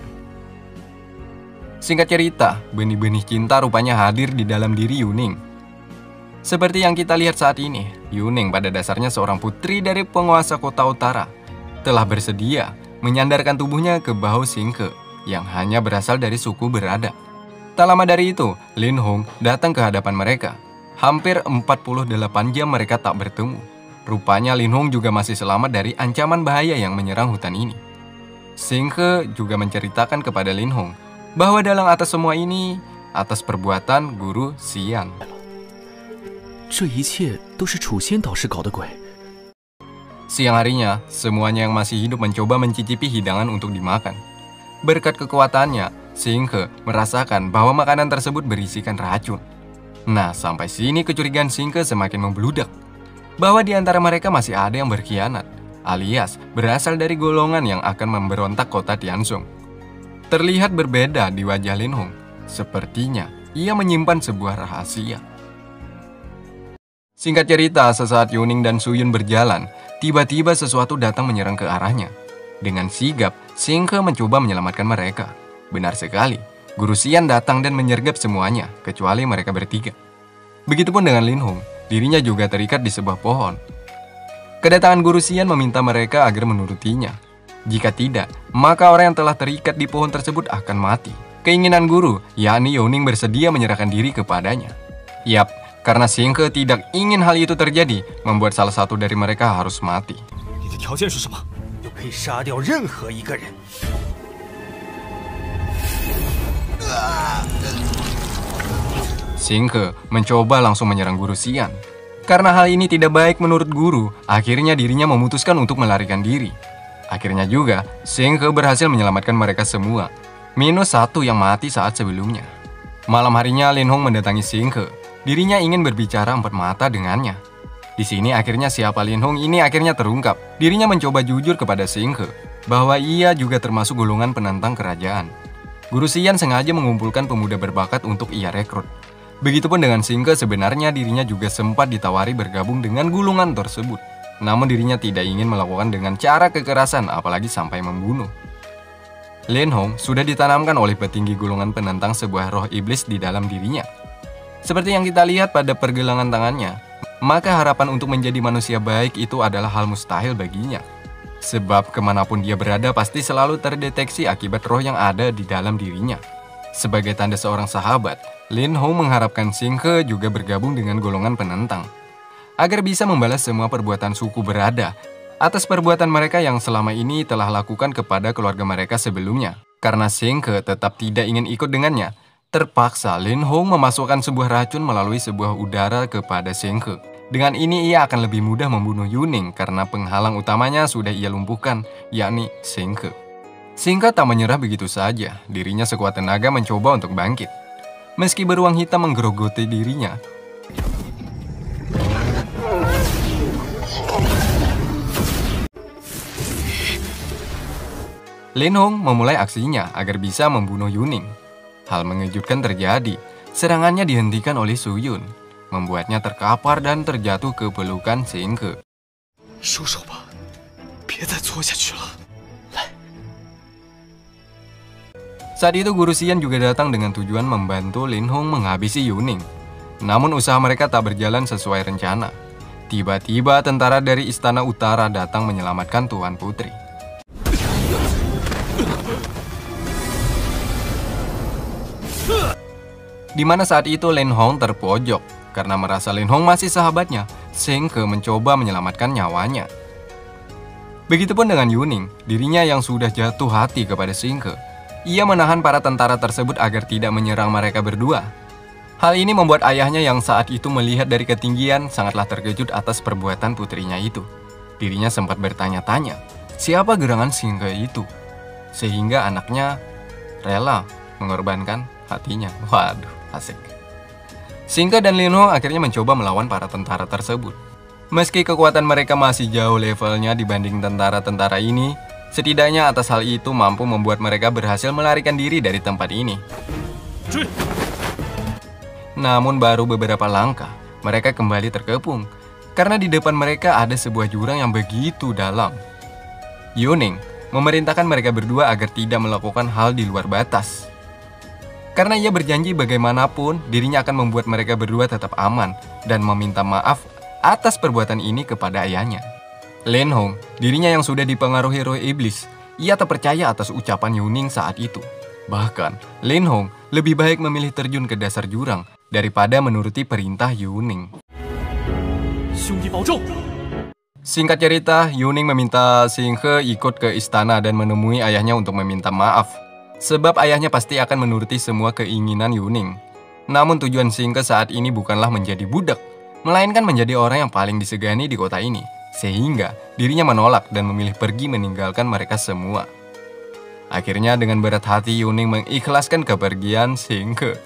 Singkat cerita, benih-benih cinta rupanya hadir di dalam diri Yuning. Seperti yang kita lihat saat ini, Yuning pada dasarnya seorang putri dari penguasa kota utara, telah bersedia menyandarkan tubuhnya ke bahu Xinghe yang hanya berasal dari suku berada. Tak lama dari itu, Lin Hong datang ke hadapan mereka. Hampir empat puluh delapan jam mereka tak bertemu. Rupanya Lin Hong juga masih selamat dari ancaman bahaya yang menyerang hutan ini. Xinghe juga menceritakan kepada Lin Hong bahwa dalam atas semua ini, atas perbuatan guru Xian. 这一切都是楚仙导师搞的鬼。 Siang harinya, semuanya yang masih hidup mencoba mencicipi hidangan untuk dimakan. Berkat kekuatannya, Xinghe merasakan bahwa makanan tersebut berisikan racun. Nah, sampai sini kecurigaan Xinghe semakin membludak. Bahwa di antara mereka masih ada yang berkhianat, alias berasal dari golongan yang akan memberontak kota Tianzong. Terlihat berbeda di wajah Lin Hong. Sepertinya ia menyimpan sebuah rahasia. Singkat cerita, sesaat Yuning dan Suyun berjalan, tiba-tiba sesuatu datang menyerang ke arahnya. Dengan sigap, Xinghe mencoba menyelamatkan mereka. Benar sekali, Guru Xian datang dan menyergap semuanya, kecuali mereka bertiga. Begitupun dengan Lin Hong, dirinya juga terikat di sebuah pohon. Kedatangan Guru Xian meminta mereka agar menurutinya. Jika tidak, maka orang yang telah terikat di pohon tersebut akan mati. Keinginan guru, yakni Yuning bersedia menyerahkan diri kepadanya. Yap, karena Xinghe tidak ingin hal itu terjadi, membuat salah satu dari mereka harus mati. 你的条件是什么？就可以杀掉任何一个人。 Xinghe mencoba langsung menyerang Guru Xian. Karena hal ini tidak baik menurut guru, akhirnya dirinya memutuskan untuk melarikan diri. Akhirnya juga, Xinghe berhasil menyelamatkan mereka semua, minus satu yang mati saat sebelumnya. Malam harinya, Lin Hong mendatangi Xinghe. Dirinya ingin berbicara empat mata dengannya. Di sini akhirnya siapa Lin Hong ini akhirnya terungkap. Dirinya mencoba jujur kepada Xinghe bahwa ia juga termasuk golongan penantang kerajaan. Guru Xian sengaja mengumpulkan pemuda berbakat untuk ia rekrut. Begitupun dengan Xinghe, sebenarnya dirinya juga sempat ditawari bergabung dengan gulungan tersebut. Namun dirinya tidak ingin melakukan dengan cara kekerasan, apalagi sampai membunuh. Lin Hong sudah ditanamkan oleh petinggi golongan penentang sebuah roh iblis di dalam dirinya. Seperti yang kita lihat pada pergelangan tangannya, maka harapan untuk menjadi manusia baik itu adalah hal mustahil baginya. Sebab kemanapun dia berada pasti selalu terdeteksi akibat roh yang ada di dalam dirinya. Sebagai tanda seorang sahabat, Lin Hong mengharapkan Xing He juga bergabung dengan golongan penentang, agar bisa membalas semua perbuatan suku berada atas perbuatan mereka yang selama ini telah lakukan kepada keluarga mereka sebelumnya. Karena Xing He tetap tidak ingin ikut dengannya, terpaksa Lin Hong memasukkan sebuah racun melalui sebuah udara kepada Xing He. Dengan ini ia akan lebih mudah membunuh Yuning karena penghalang utamanya sudah ia lumpuhkan, yakni Xing He. Xing He tak menyerah begitu saja, dirinya sekuat tenaga mencoba untuk bangkit. Meski beruang hitam menggerogoti dirinya, Lin Hong memulai aksinya agar bisa membunuh Yuning. Hal mengejutkan terjadi, serangannya dihentikan oleh Su Yun, membuatnya terkapar dan terjatuh ke pelukan Xing He. 收手吧，别再搓下去了。 Saat itu Guru Xian juga datang dengan tujuan membantu Lin Hong menghabisi Yuning. Namun usaha mereka tak berjalan sesuai rencana. Tiba-tiba tentara dari Istana Utara datang menyelamatkan Tuan Putri. Di mana saat itu Lin Hong terpojok. Karena merasa Lin Hong masih sahabatnya, Xing He mencoba menyelamatkan nyawanya. Begitupun dengan Yuning, dirinya yang sudah jatuh hati kepada Xing He. Ia menahan para tentara tersebut agar tidak menyerang mereka berdua. Hal ini membuat ayahnya yang saat itu melihat dari ketinggian sangatlah terkejut atas perbuatan putrinya itu. Dirinya sempat bertanya-tanya, siapa gerangan Xing He itu? Sehingga anaknya rela mengorbankan hatinya. Waduh, asik. Xing He dan Lin Hong akhirnya mencoba melawan para tentara tersebut. Meski kekuatan mereka masih jauh levelnya dibanding tentara-tentara ini, setidaknya atas hal itu mampu membuat mereka berhasil melarikan diri dari tempat ini. Namun baru beberapa langkah, mereka kembali terkepung, karena di depan mereka ada sebuah jurang yang begitu dalam. Yuning memerintahkan mereka berdua agar tidak melakukan hal di luar batas. Karena ia berjanji bagaimanapun dirinya akan membuat mereka berdua tetap aman dan meminta maaf atas perbuatan ini kepada ayahnya. Lin Hong, dirinya yang sudah dipengaruhi roh iblis, ia tak percaya atas ucapan Yuning saat itu. Bahkan, Lin Hong lebih baik memilih terjun ke dasar jurang daripada menuruti perintah Yuning. Singkat cerita, Yuning meminta Xing He ikut ke istana dan menemui ayahnya untuk meminta maaf. Sebab ayahnya pasti akan menuruti semua keinginan Yuning. Namun tujuan Xing He saat ini bukanlah menjadi budak, melainkan menjadi orang yang paling disegani di kota ini. Sehingga dirinya menolak dan memilih pergi meninggalkan mereka semua. Akhirnya dengan berat hati Yuning mengikhlaskan kepergian Xing He.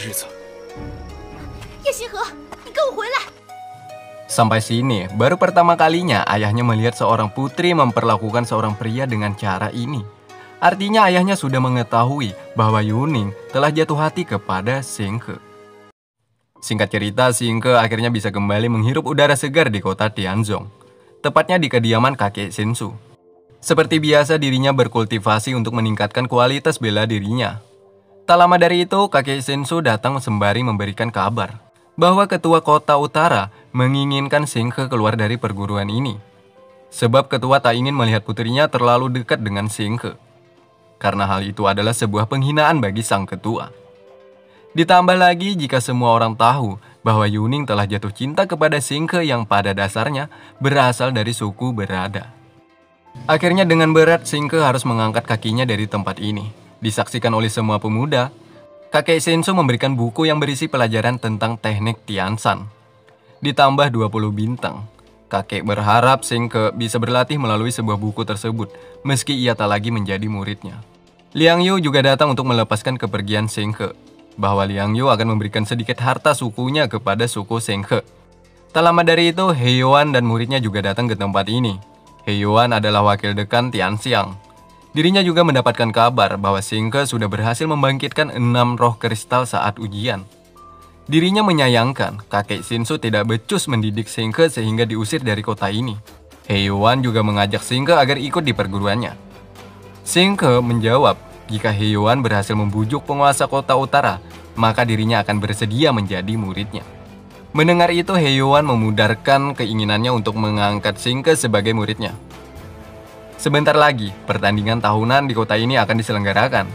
Sampai sini, baru pertama kalinya ayahnya melihat seorang putri memperlakukan seorang pria dengan cara ini. Artinya ayahnya sudah mengetahui bahwa Yuning telah jatuh hati kepada Xing He. Singkat cerita, Xing He akhirnya bisa kembali menghirup udara segar di kota Tianzong. Tepatnya di kediaman kakek Sensu. Seperti biasa dirinya berkultivasi untuk meningkatkan kualitas bela dirinya. Tak lama dari itu, kakek Sensu datang sembari memberikan kabar bahwa ketua kota utara menginginkan Xing He keluar dari perguruan ini. Sebab ketua tak ingin melihat putrinya terlalu dekat dengan Xing He. Karena hal itu adalah sebuah penghinaan bagi sang ketua. Ditambah lagi jika semua orang tahu bahwa Yuning telah jatuh cinta kepada Xing He yang pada dasarnya berasal dari suku berada. Akhirnya dengan berat Xing He harus mengangkat kakinya dari tempat ini. Disaksikan oleh semua pemuda, kakek Sensu memberikan buku yang berisi pelajaran tentang teknik Tianshan. Ditambah dua puluh bintang. Kakek berharap Xing He bisa berlatih melalui sebuah buku tersebut, meski ia tak lagi menjadi muridnya. Liang Yu juga datang untuk melepaskan kepergian Xing He, bahwa Liang Yu akan memberikan sedikit harta sukunya kepada suku Xing He. Tak lama dari itu, He Yuan dan muridnya juga datang ke tempat ini. He Yuan adalah wakil dekan Tianxiang. Dirinya juga mendapatkan kabar bahwa Xing He sudah berhasil membangkitkan enam roh kristal saat ujian. Dirinya menyayangkan kakek Sensu tidak becus mendidik Xing He sehingga diusir dari kota ini. He Yuan juga mengajak Xing He agar ikut di perguruannya. Xing He menjawab, jika He Yuan berhasil membujuk penguasa kota utara, maka dirinya akan bersedia menjadi muridnya. Mendengar itu, He Yuan memudarkan keinginannya untuk mengangkat Xing He sebagai muridnya. Sebentar lagi, pertandingan tahunan di kota ini akan diselenggarakan.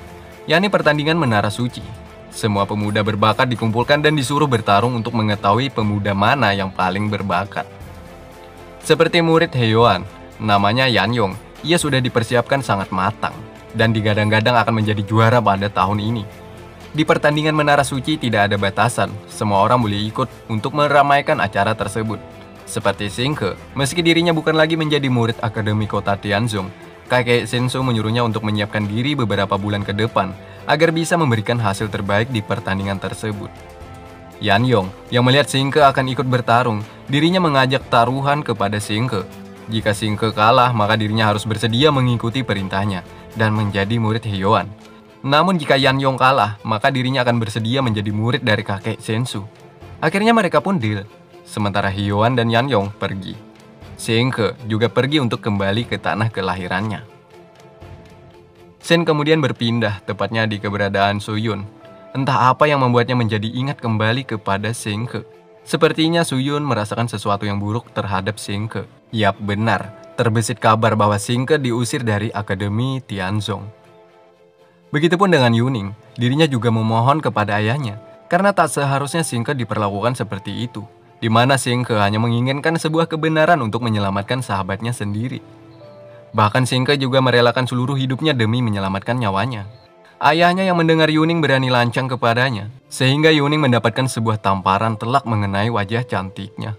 yakni pertandingan Menara Suci. Semua pemuda berbakat dikumpulkan dan disuruh bertarung untuk mengetahui pemuda mana yang paling berbakat. Seperti murid Heyoan, namanya Yanyong, ia sudah dipersiapkan sangat matang dan digadang-gadang akan menjadi juara pada tahun ini. Di pertandingan Menara Suci tidak ada batasan, semua orang boleh ikut untuk meramaikan acara tersebut. Seperti Xingke, meski dirinya bukan lagi menjadi murid Akademi Kota Tianzong, kakek Senso menyuruhnya untuk menyiapkan diri beberapa bulan ke depan agar bisa memberikan hasil terbaik di pertandingan tersebut. Yanyong yang melihat Xingke akan ikut bertarung, dirinya mengajak taruhan kepada Xingke. Jika Xingke kalah, maka dirinya harus bersedia mengikuti perintahnya dan menjadi murid Heyoan. Namun jika Yanyong kalah, maka dirinya akan bersedia menjadi murid dari kakek Sensu. Akhirnya mereka pun deal, sementara Heyoan dan Yanyong pergi. Xingke juga pergi untuk kembali ke tanah kelahirannya. Shen kemudian berpindah, tepatnya di keberadaan Suyun. Entah apa yang membuatnya menjadi ingat kembali kepada Xingke. Sepertinya Suyun merasakan sesuatu yang buruk terhadap Xingke. Yap, benar. Terbesit kabar bahwa Xingke diusir dari Akademi Tianzong. Begitupun dengan Yuning, dirinya juga memohon kepada ayahnya, karena tak seharusnya Xingke diperlakukan seperti itu, di mana Xingke hanya menginginkan sebuah kebenaran untuk menyelamatkan sahabatnya sendiri. Bahkan Xingke juga merelakan seluruh hidupnya demi menyelamatkan nyawanya. Ayahnya yang mendengar Yuning berani lancang kepadanya, sehingga Yuning mendapatkan sebuah tamparan telak mengenai wajah cantiknya.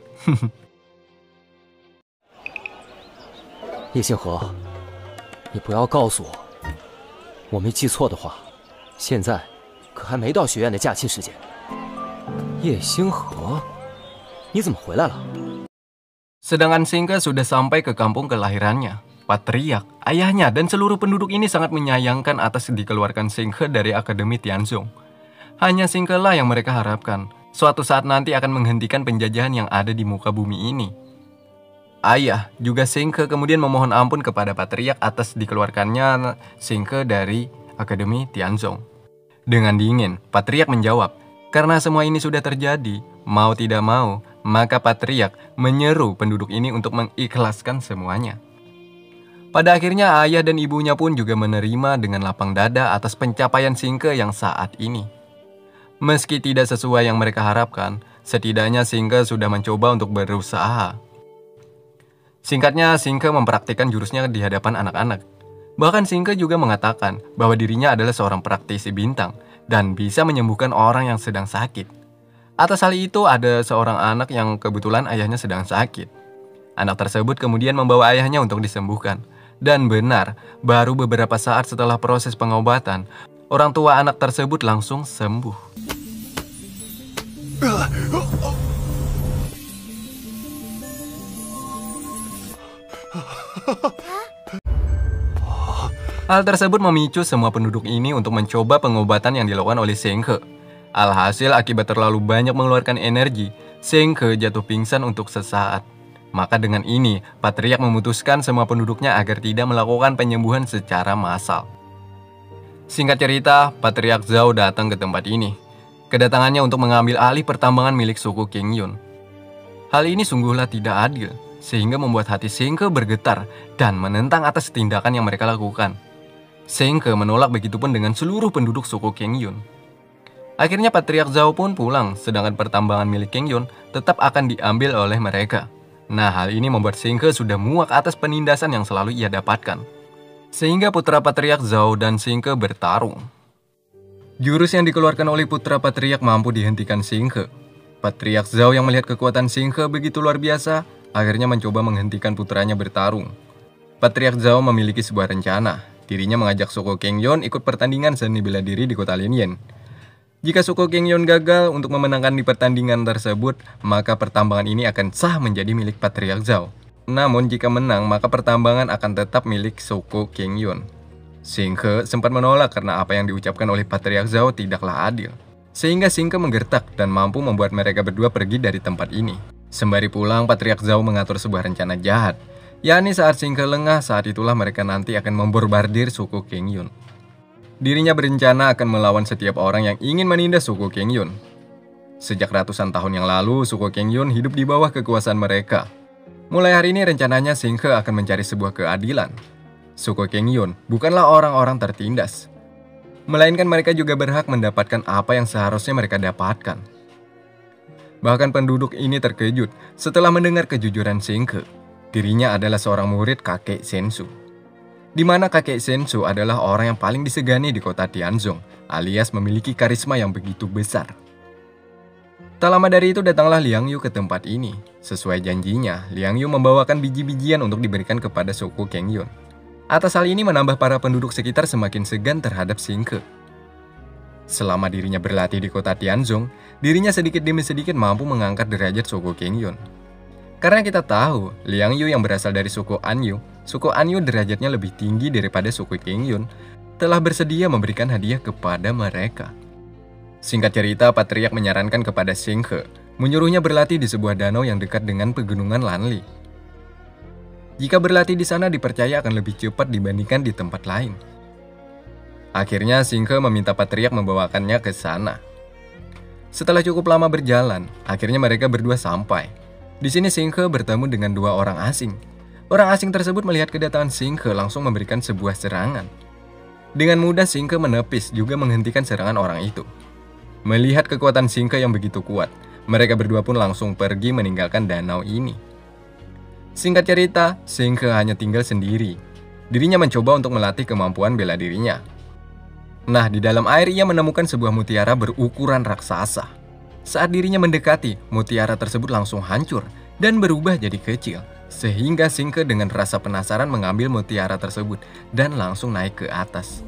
叶星河，你不要告诉我，我没记错的话，现在可还没到学院的假期时间。叶星河，你怎么回来了？ Sedangkan Xingke sudah sampai ke kampung kelahirannya. Patriark, ayahnya, dan seluruh penduduk ini sangat menyayangkan atas dikeluarkan Xingke dari Akademi Tianzong. Hanya Xingke lah yang mereka harapkan suatu saat nanti akan menghentikan penjajahan yang ada di muka bumi ini. Ayah, juga Xingke kemudian memohon ampun kepada Patriark atas dikeluarkannya Xingke dari Akademi Tianzong. Dengan dingin, Patriark menjawab, karena semua ini sudah terjadi, mau tidak mau, maka Patriark menyeru penduduk ini untuk mengikhlaskan semuanya. Pada akhirnya ayah dan ibunya pun juga menerima dengan lapang dada atas pencapaian Xingke yang saat ini. Meski tidak sesuai yang mereka harapkan, setidaknya Xingke sudah mencoba untuk berusaha. Singkatnya, Xingke mempraktikkan jurusnya di hadapan anak-anak. Bahkan Xingke juga mengatakan bahwa dirinya adalah seorang praktisi bintang dan bisa menyembuhkan orang yang sedang sakit. Atas hal itu ada seorang anak yang kebetulan ayahnya sedang sakit. Anak tersebut kemudian membawa ayahnya untuk disembuhkan. Dan benar, baru beberapa saat setelah proses pengobatan, orang tua anak tersebut langsung sembuh. Hal tersebut memicu semua penduduk ini untuk mencoba pengobatan yang dilakukan oleh Xingke. Alhasil akibat terlalu banyak mengeluarkan energi, Xingke jatuh pingsan untuk sesaat. Maka dengan ini, Patriark memutuskan semua penduduknya agar tidak melakukan penyembuhan secara massal. Singkat cerita, Patriark Zhao datang ke tempat ini. Kedatangannya untuk mengambil alih pertambangan milik suku Qingyun. Hal ini sungguhlah tidak adil, sehingga membuat hati Xingke bergetar dan menentang atas tindakan yang mereka lakukan. Xingke menolak, begitupun dengan seluruh penduduk suku Qingyun. Akhirnya Patriark Zhao pun pulang, sedangkan pertambangan milik Qingyun tetap akan diambil oleh mereka. Nah, hal ini membuat Xingke sudah muak atas penindasan yang selalu ia dapatkan. Sehingga putra Patriark Zhao dan Xingke bertarung. Jurus yang dikeluarkan oleh putra Patriark mampu dihentikan Xingke. Patriark Zhao yang melihat kekuatan Xingke begitu luar biasa, akhirnya mencoba menghentikan putranya bertarung. Patriark Zhao memiliki sebuah rencana. Dirinya mengajak suku Qingyun ikut pertandingan seni bela diri di kota Linyan. Jika suku Qingyun gagal untuk memenangkan di pertandingan tersebut, maka pertambangan ini akan sah menjadi milik Patriark Zhao. Namun jika menang, maka pertambangan akan tetap milik suku Qingyun. Xingke sempat menolak karena apa yang diucapkan oleh Patriark Zhao tidaklah adil. Sehingga Xingke menggertak dan mampu membuat mereka berdua pergi dari tempat ini. Sembari pulang, Patriark Zhao mengatur sebuah rencana jahat, yakni saat Xingke lengah, saat itulah mereka nanti akan membombardir suku Qingyun. Dirinya berencana akan melawan setiap orang yang ingin menindas suku Qingyun. Sejak ratusan tahun yang lalu, suku Qingyun hidup di bawah kekuasaan mereka. Mulai hari ini rencananya Xingke akan mencari sebuah keadilan. Suku Qingyun bukanlah orang-orang tertindas. melainkan mereka juga berhak mendapatkan apa yang seharusnya mereka dapatkan. Bahkan penduduk ini terkejut setelah mendengar kejujuran Xingke. Dirinya adalah seorang murid kakek Sensu, di mana kakek Sensu adalah orang yang paling disegani di kota Tianzong, alias memiliki karisma yang begitu besar. Tak lama dari itu datanglah Liang Yu ke tempat ini. Sesuai janjinya, Liang Yu membawakan biji-bijian untuk diberikan kepada suku Kengyun. Atas hal ini menambah para penduduk sekitar semakin segan terhadap Xingke. Selama dirinya berlatih di kota Tianzong, dirinya sedikit demi sedikit mampu mengangkat derajat suku Kengyun. Karena kita tahu, Liang Yu yang berasal dari suku Anyu, suku Anyu derajatnya lebih tinggi daripada suku Kengyun, telah bersedia memberikan hadiah kepada mereka. Singkat cerita, Patriark menyarankan kepada Xingke, menyuruhnya berlatih di sebuah danau yang dekat dengan pegunungan Lanli. Jika berlatih di sana dipercaya akan lebih cepat dibandingkan di tempat lain. Akhirnya Xingke meminta Patriark membawakannya ke sana. Setelah cukup lama berjalan, akhirnya mereka berdua sampai. Di sini Xingke bertemu dengan dua orang asing. Orang asing tersebut melihat kedatangan Xingke langsung memberikan sebuah serangan. Dengan mudah Xingke menepis juga menghentikan serangan orang itu. Melihat kekuatan Xingke yang begitu kuat, mereka berdua pun langsung pergi meninggalkan danau ini. Singkat cerita, Xingke hanya tinggal sendiri. Dirinya mencoba untuk melatih kemampuan bela dirinya. Nah, di dalam air ia menemukan sebuah mutiara berukuran raksasa. Saat dirinya mendekati, mutiara tersebut langsung hancur dan berubah jadi kecil. Sehingga Xingke dengan rasa penasaran mengambil mutiara tersebut dan langsung naik ke atas.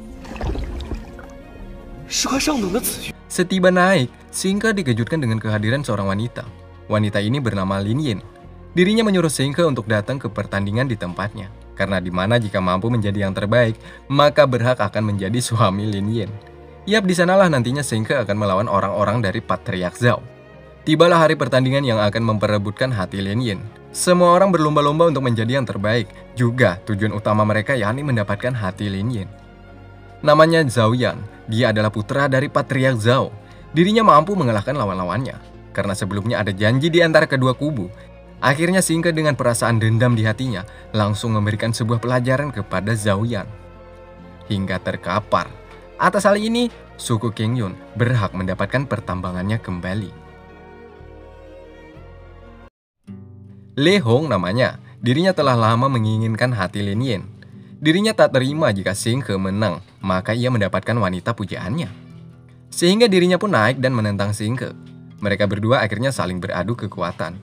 Setiba naik, Xingke dikejutkan dengan kehadiran seorang wanita. Wanita ini bernama Lin Yin. Dirinya menyuruh Xingke untuk datang ke pertandingan di tempatnya. Karena di mana jika mampu menjadi yang terbaik, maka berhak akan menjadi suami Lin Yin. Yap, di sanalah nantinya Xingke akan melawan orang-orang dari Patriark Zhao. Tibalah hari pertandingan yang akan memperebutkan hati Lin Yin. Semua orang berlomba-lomba untuk menjadi yang terbaik. Juga tujuan utama mereka yakni mendapatkan hati Lin Yin. Namanya Zhao Yan. Dia adalah putra dari Patriark Zhao. Dirinya mampu mengalahkan lawan-lawannya. Karena sebelumnya ada janji di antara kedua kubu. Akhirnya Xingke dengan perasaan dendam di hatinya langsung memberikan sebuah pelajaran kepada Zhao Yan. Hingga terkapar. Atas hal ini, suku Kengyun berhak mendapatkan pertambangannya kembali. Le Hong namanya. Dirinya telah lama menginginkan hati Lin Yin. Dirinya tak terima jika Xingke menang, maka ia mendapatkan wanita pujaannya. Sehingga dirinya pun naik dan menentang Xingke. Mereka berdua akhirnya saling beradu kekuatan.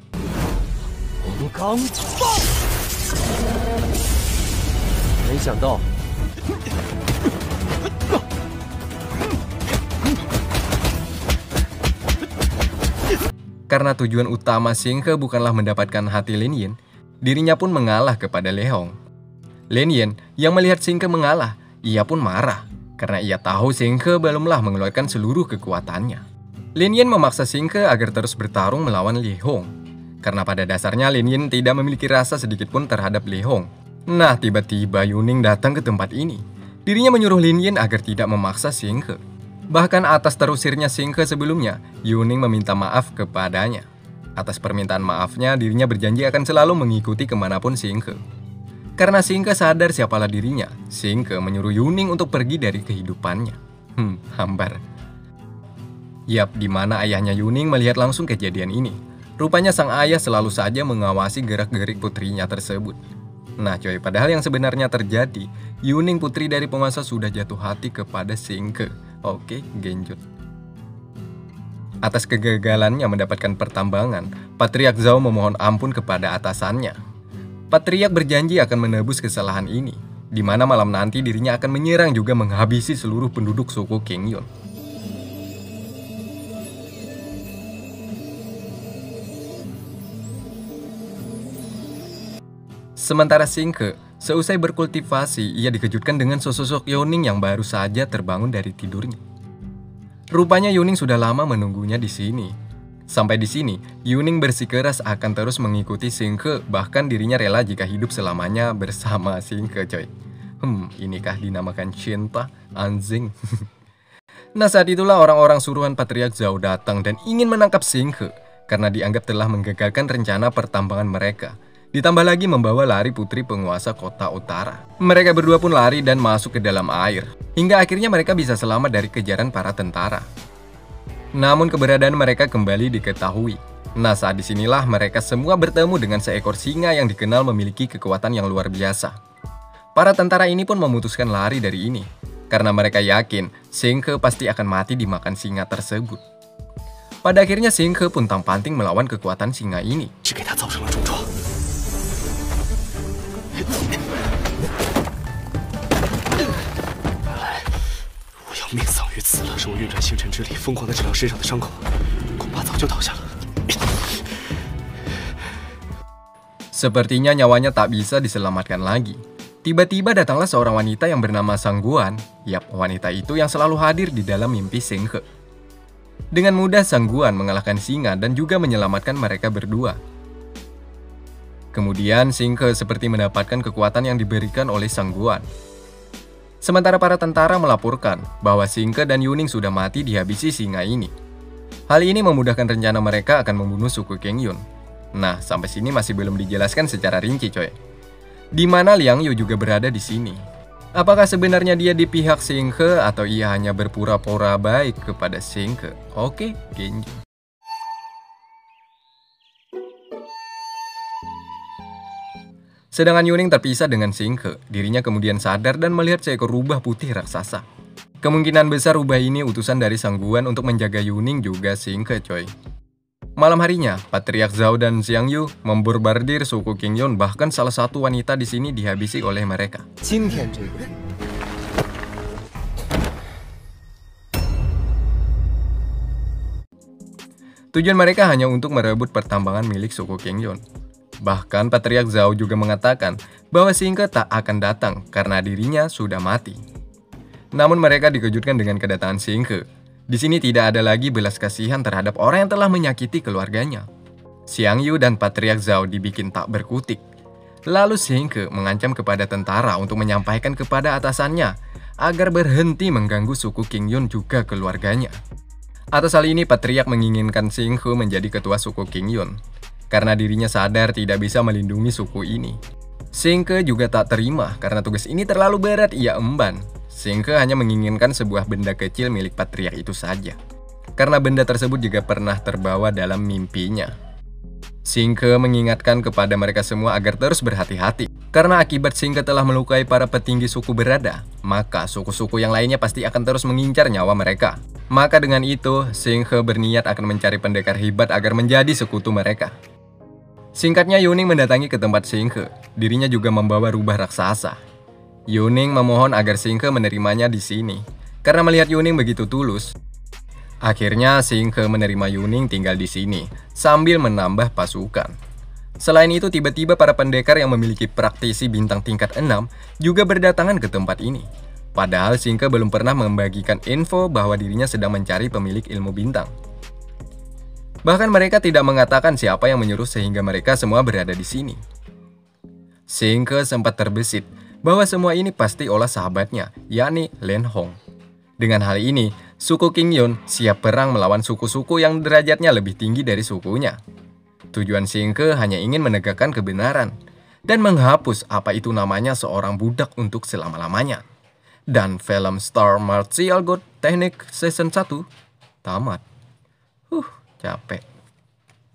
Karena tujuan utama Xingke bukanlah mendapatkan hati Lin Yin, dirinya pun mengalah kepada Le Hong. Lin Yin yang melihat Xingke mengalah, ia pun marah karena ia tahu Xingke belumlah mengeluarkan seluruh kekuatannya. Lin Yin memaksa Xingke agar terus bertarung melawan Le Hong. Karena pada dasarnya Lin Yin tidak memiliki rasa sedikitpun terhadap Le Hong. Nah, tiba-tiba Yuning datang ke tempat ini. Dirinya menyuruh Lin Yin agar tidak memaksa Xingke. Bahkan atas terusirnya Xingke sebelumnya, Yuning meminta maaf kepadanya. Atas permintaan maafnya, dirinya berjanji akan selalu mengikuti kemanapun Xingke. Karena Xingke sadar siapalah dirinya, Xingke menyuruh Yuning untuk pergi dari kehidupannya. Hmm, hambar. Yap, di mana ayahnya Yuning melihat langsung kejadian ini. Rupanya sang ayah selalu saja mengawasi gerak-gerik putrinya tersebut. Nah coy, padahal yang sebenarnya terjadi, Yuning putri dari penguasa sudah jatuh hati kepada Xingke. Oke, genjot. Atas kegagalannya mendapatkan pertambangan, Patriark Zhao memohon ampun kepada atasannya. Patriark berjanji akan menebus kesalahan ini, di mana malam nanti dirinya akan menyerang juga menghabisi seluruh penduduk suku Kengyun. Sementara Xingke, seusai berkultivasi, ia dikejutkan dengan sosok Yuning yang baru saja terbangun dari tidurnya. Rupanya Yuning sudah lama menunggunya di sini. Sampai di sini, Yuning bersikeras akan terus mengikuti Xingke, bahkan dirinya rela jika hidup selamanya bersama Xingke, coy. Hmm, inikah dinamakan cinta, anjing. Nah, saat itulah orang-orang suruhan Patriark Zhao datang dan ingin menangkap Xingke karena dianggap telah menggagalkan rencana pertambangan mereka. Ditambah lagi membawa lari putri penguasa kota utara. Mereka berdua pun lari dan masuk ke dalam air, hingga akhirnya mereka bisa selamat dari kejaran para tentara. Namun keberadaan mereka kembali diketahui. Nah, saat disinilah mereka semua bertemu dengan seekor singa yang dikenal memiliki kekuatan yang luar biasa. Para tentara ini pun memutuskan lari dari ini, karena mereka yakin Xingke pasti akan mati dimakan singa tersebut. Pada akhirnya Xingke puntang-panting melawan kekuatan singa ini. Sepertinya nyawanya tak bisa diselamatkan lagi. Tiba-tiba datanglah seorang wanita yang bernama Sangguan. Yap, wanita itu yang selalu hadir di dalam mimpi Xingke. Dengan mudah Sangguan mengalahkan singa dan juga menyelamatkan mereka berdua. Kemudian Xingke seperti mendapatkan kekuatan yang diberikan oleh Sangguan. Sementara para tentara melaporkan bahwa Xingke dan Yuning sudah mati dihabisi singa ini. Hal ini memudahkan rencana mereka akan membunuh suku Qingyun. Nah, sampai sini masih belum dijelaskan secara rinci, coy. Di mana Liang Yu juga berada di sini. Apakah sebenarnya dia di pihak Xingke atau ia hanya berpura-pura baik kepada Xingke? Oke, Genji. Sedangkan Yuning terpisah dengan Xingke. Dirinya kemudian sadar dan melihat seekor rubah putih raksasa. Kemungkinan besar rubah ini utusan dari Sangguan untuk menjaga Yuning juga Xingke, coy. Malam harinya, Patriark Zhao dan Xiang Yu membombardir suku Qingyun, bahkan salah satu wanita di sini dihabisi oleh mereka. Tujuan mereka hanya untuk merebut pertambangan milik suku Qingyun. Bahkan Patriark Zhao juga mengatakan bahwa Xingke tak akan datang karena dirinya sudah mati. Namun mereka dikejutkan dengan kedatangan Xingke. Di sini tidak ada lagi belas kasihan terhadap orang yang telah menyakiti keluarganya. Xiang Yu dan Patriark Zhao dibikin tak berkutik. Lalu Xingke mengancam kepada tentara untuk menyampaikan kepada atasannya agar berhenti mengganggu suku Qingyun juga keluarganya. Atas hal ini Patriark menginginkan Xingke menjadi ketua suku Qingyun, karena dirinya sadar tidak bisa melindungi suku ini. Xingke juga tak terima karena tugas ini terlalu berat ia emban. Xingke hanya menginginkan sebuah benda kecil milik Patriark itu saja, karena benda tersebut juga pernah terbawa dalam mimpinya. Xingke mengingatkan kepada mereka semua agar terus berhati-hati, karena akibat Xingke telah melukai para petinggi suku berada, maka suku-suku yang lainnya pasti akan terus mengincar nyawa mereka. Maka dengan itu, Xingke berniat akan mencari pendekar hebat agar menjadi sekutu mereka. Singkatnya, Yuning mendatangi ke tempat Xingke. Dirinya juga membawa rubah raksasa. Yuning memohon agar Xingke menerimanya di sini, karena melihat Yuning begitu tulus. Akhirnya Xingke menerima Yuning tinggal di sini, sambil menambah pasukan. Selain itu, tiba-tiba para pendekar yang memiliki praktisi bintang tingkat enam juga berdatangan ke tempat ini. Padahal Xingke belum pernah membagikan info bahwa dirinya sedang mencari pemilik ilmu bintang. Bahkan mereka tidak mengatakan siapa yang menyuruh sehingga mereka semua berada di sini. Xingke sempat terbesit bahwa semua ini pasti olah sahabatnya, yakni Len Hong. Dengan hal ini, suku Qingyun siap perang melawan suku-suku yang derajatnya lebih tinggi dari sukunya. Tujuan Xingke hanya ingin menegakkan kebenaran dan menghapus apa itu namanya seorang budak untuk selama-lamanya. Dan film Star Martial God Technique Season satu tamat. Huh, capek.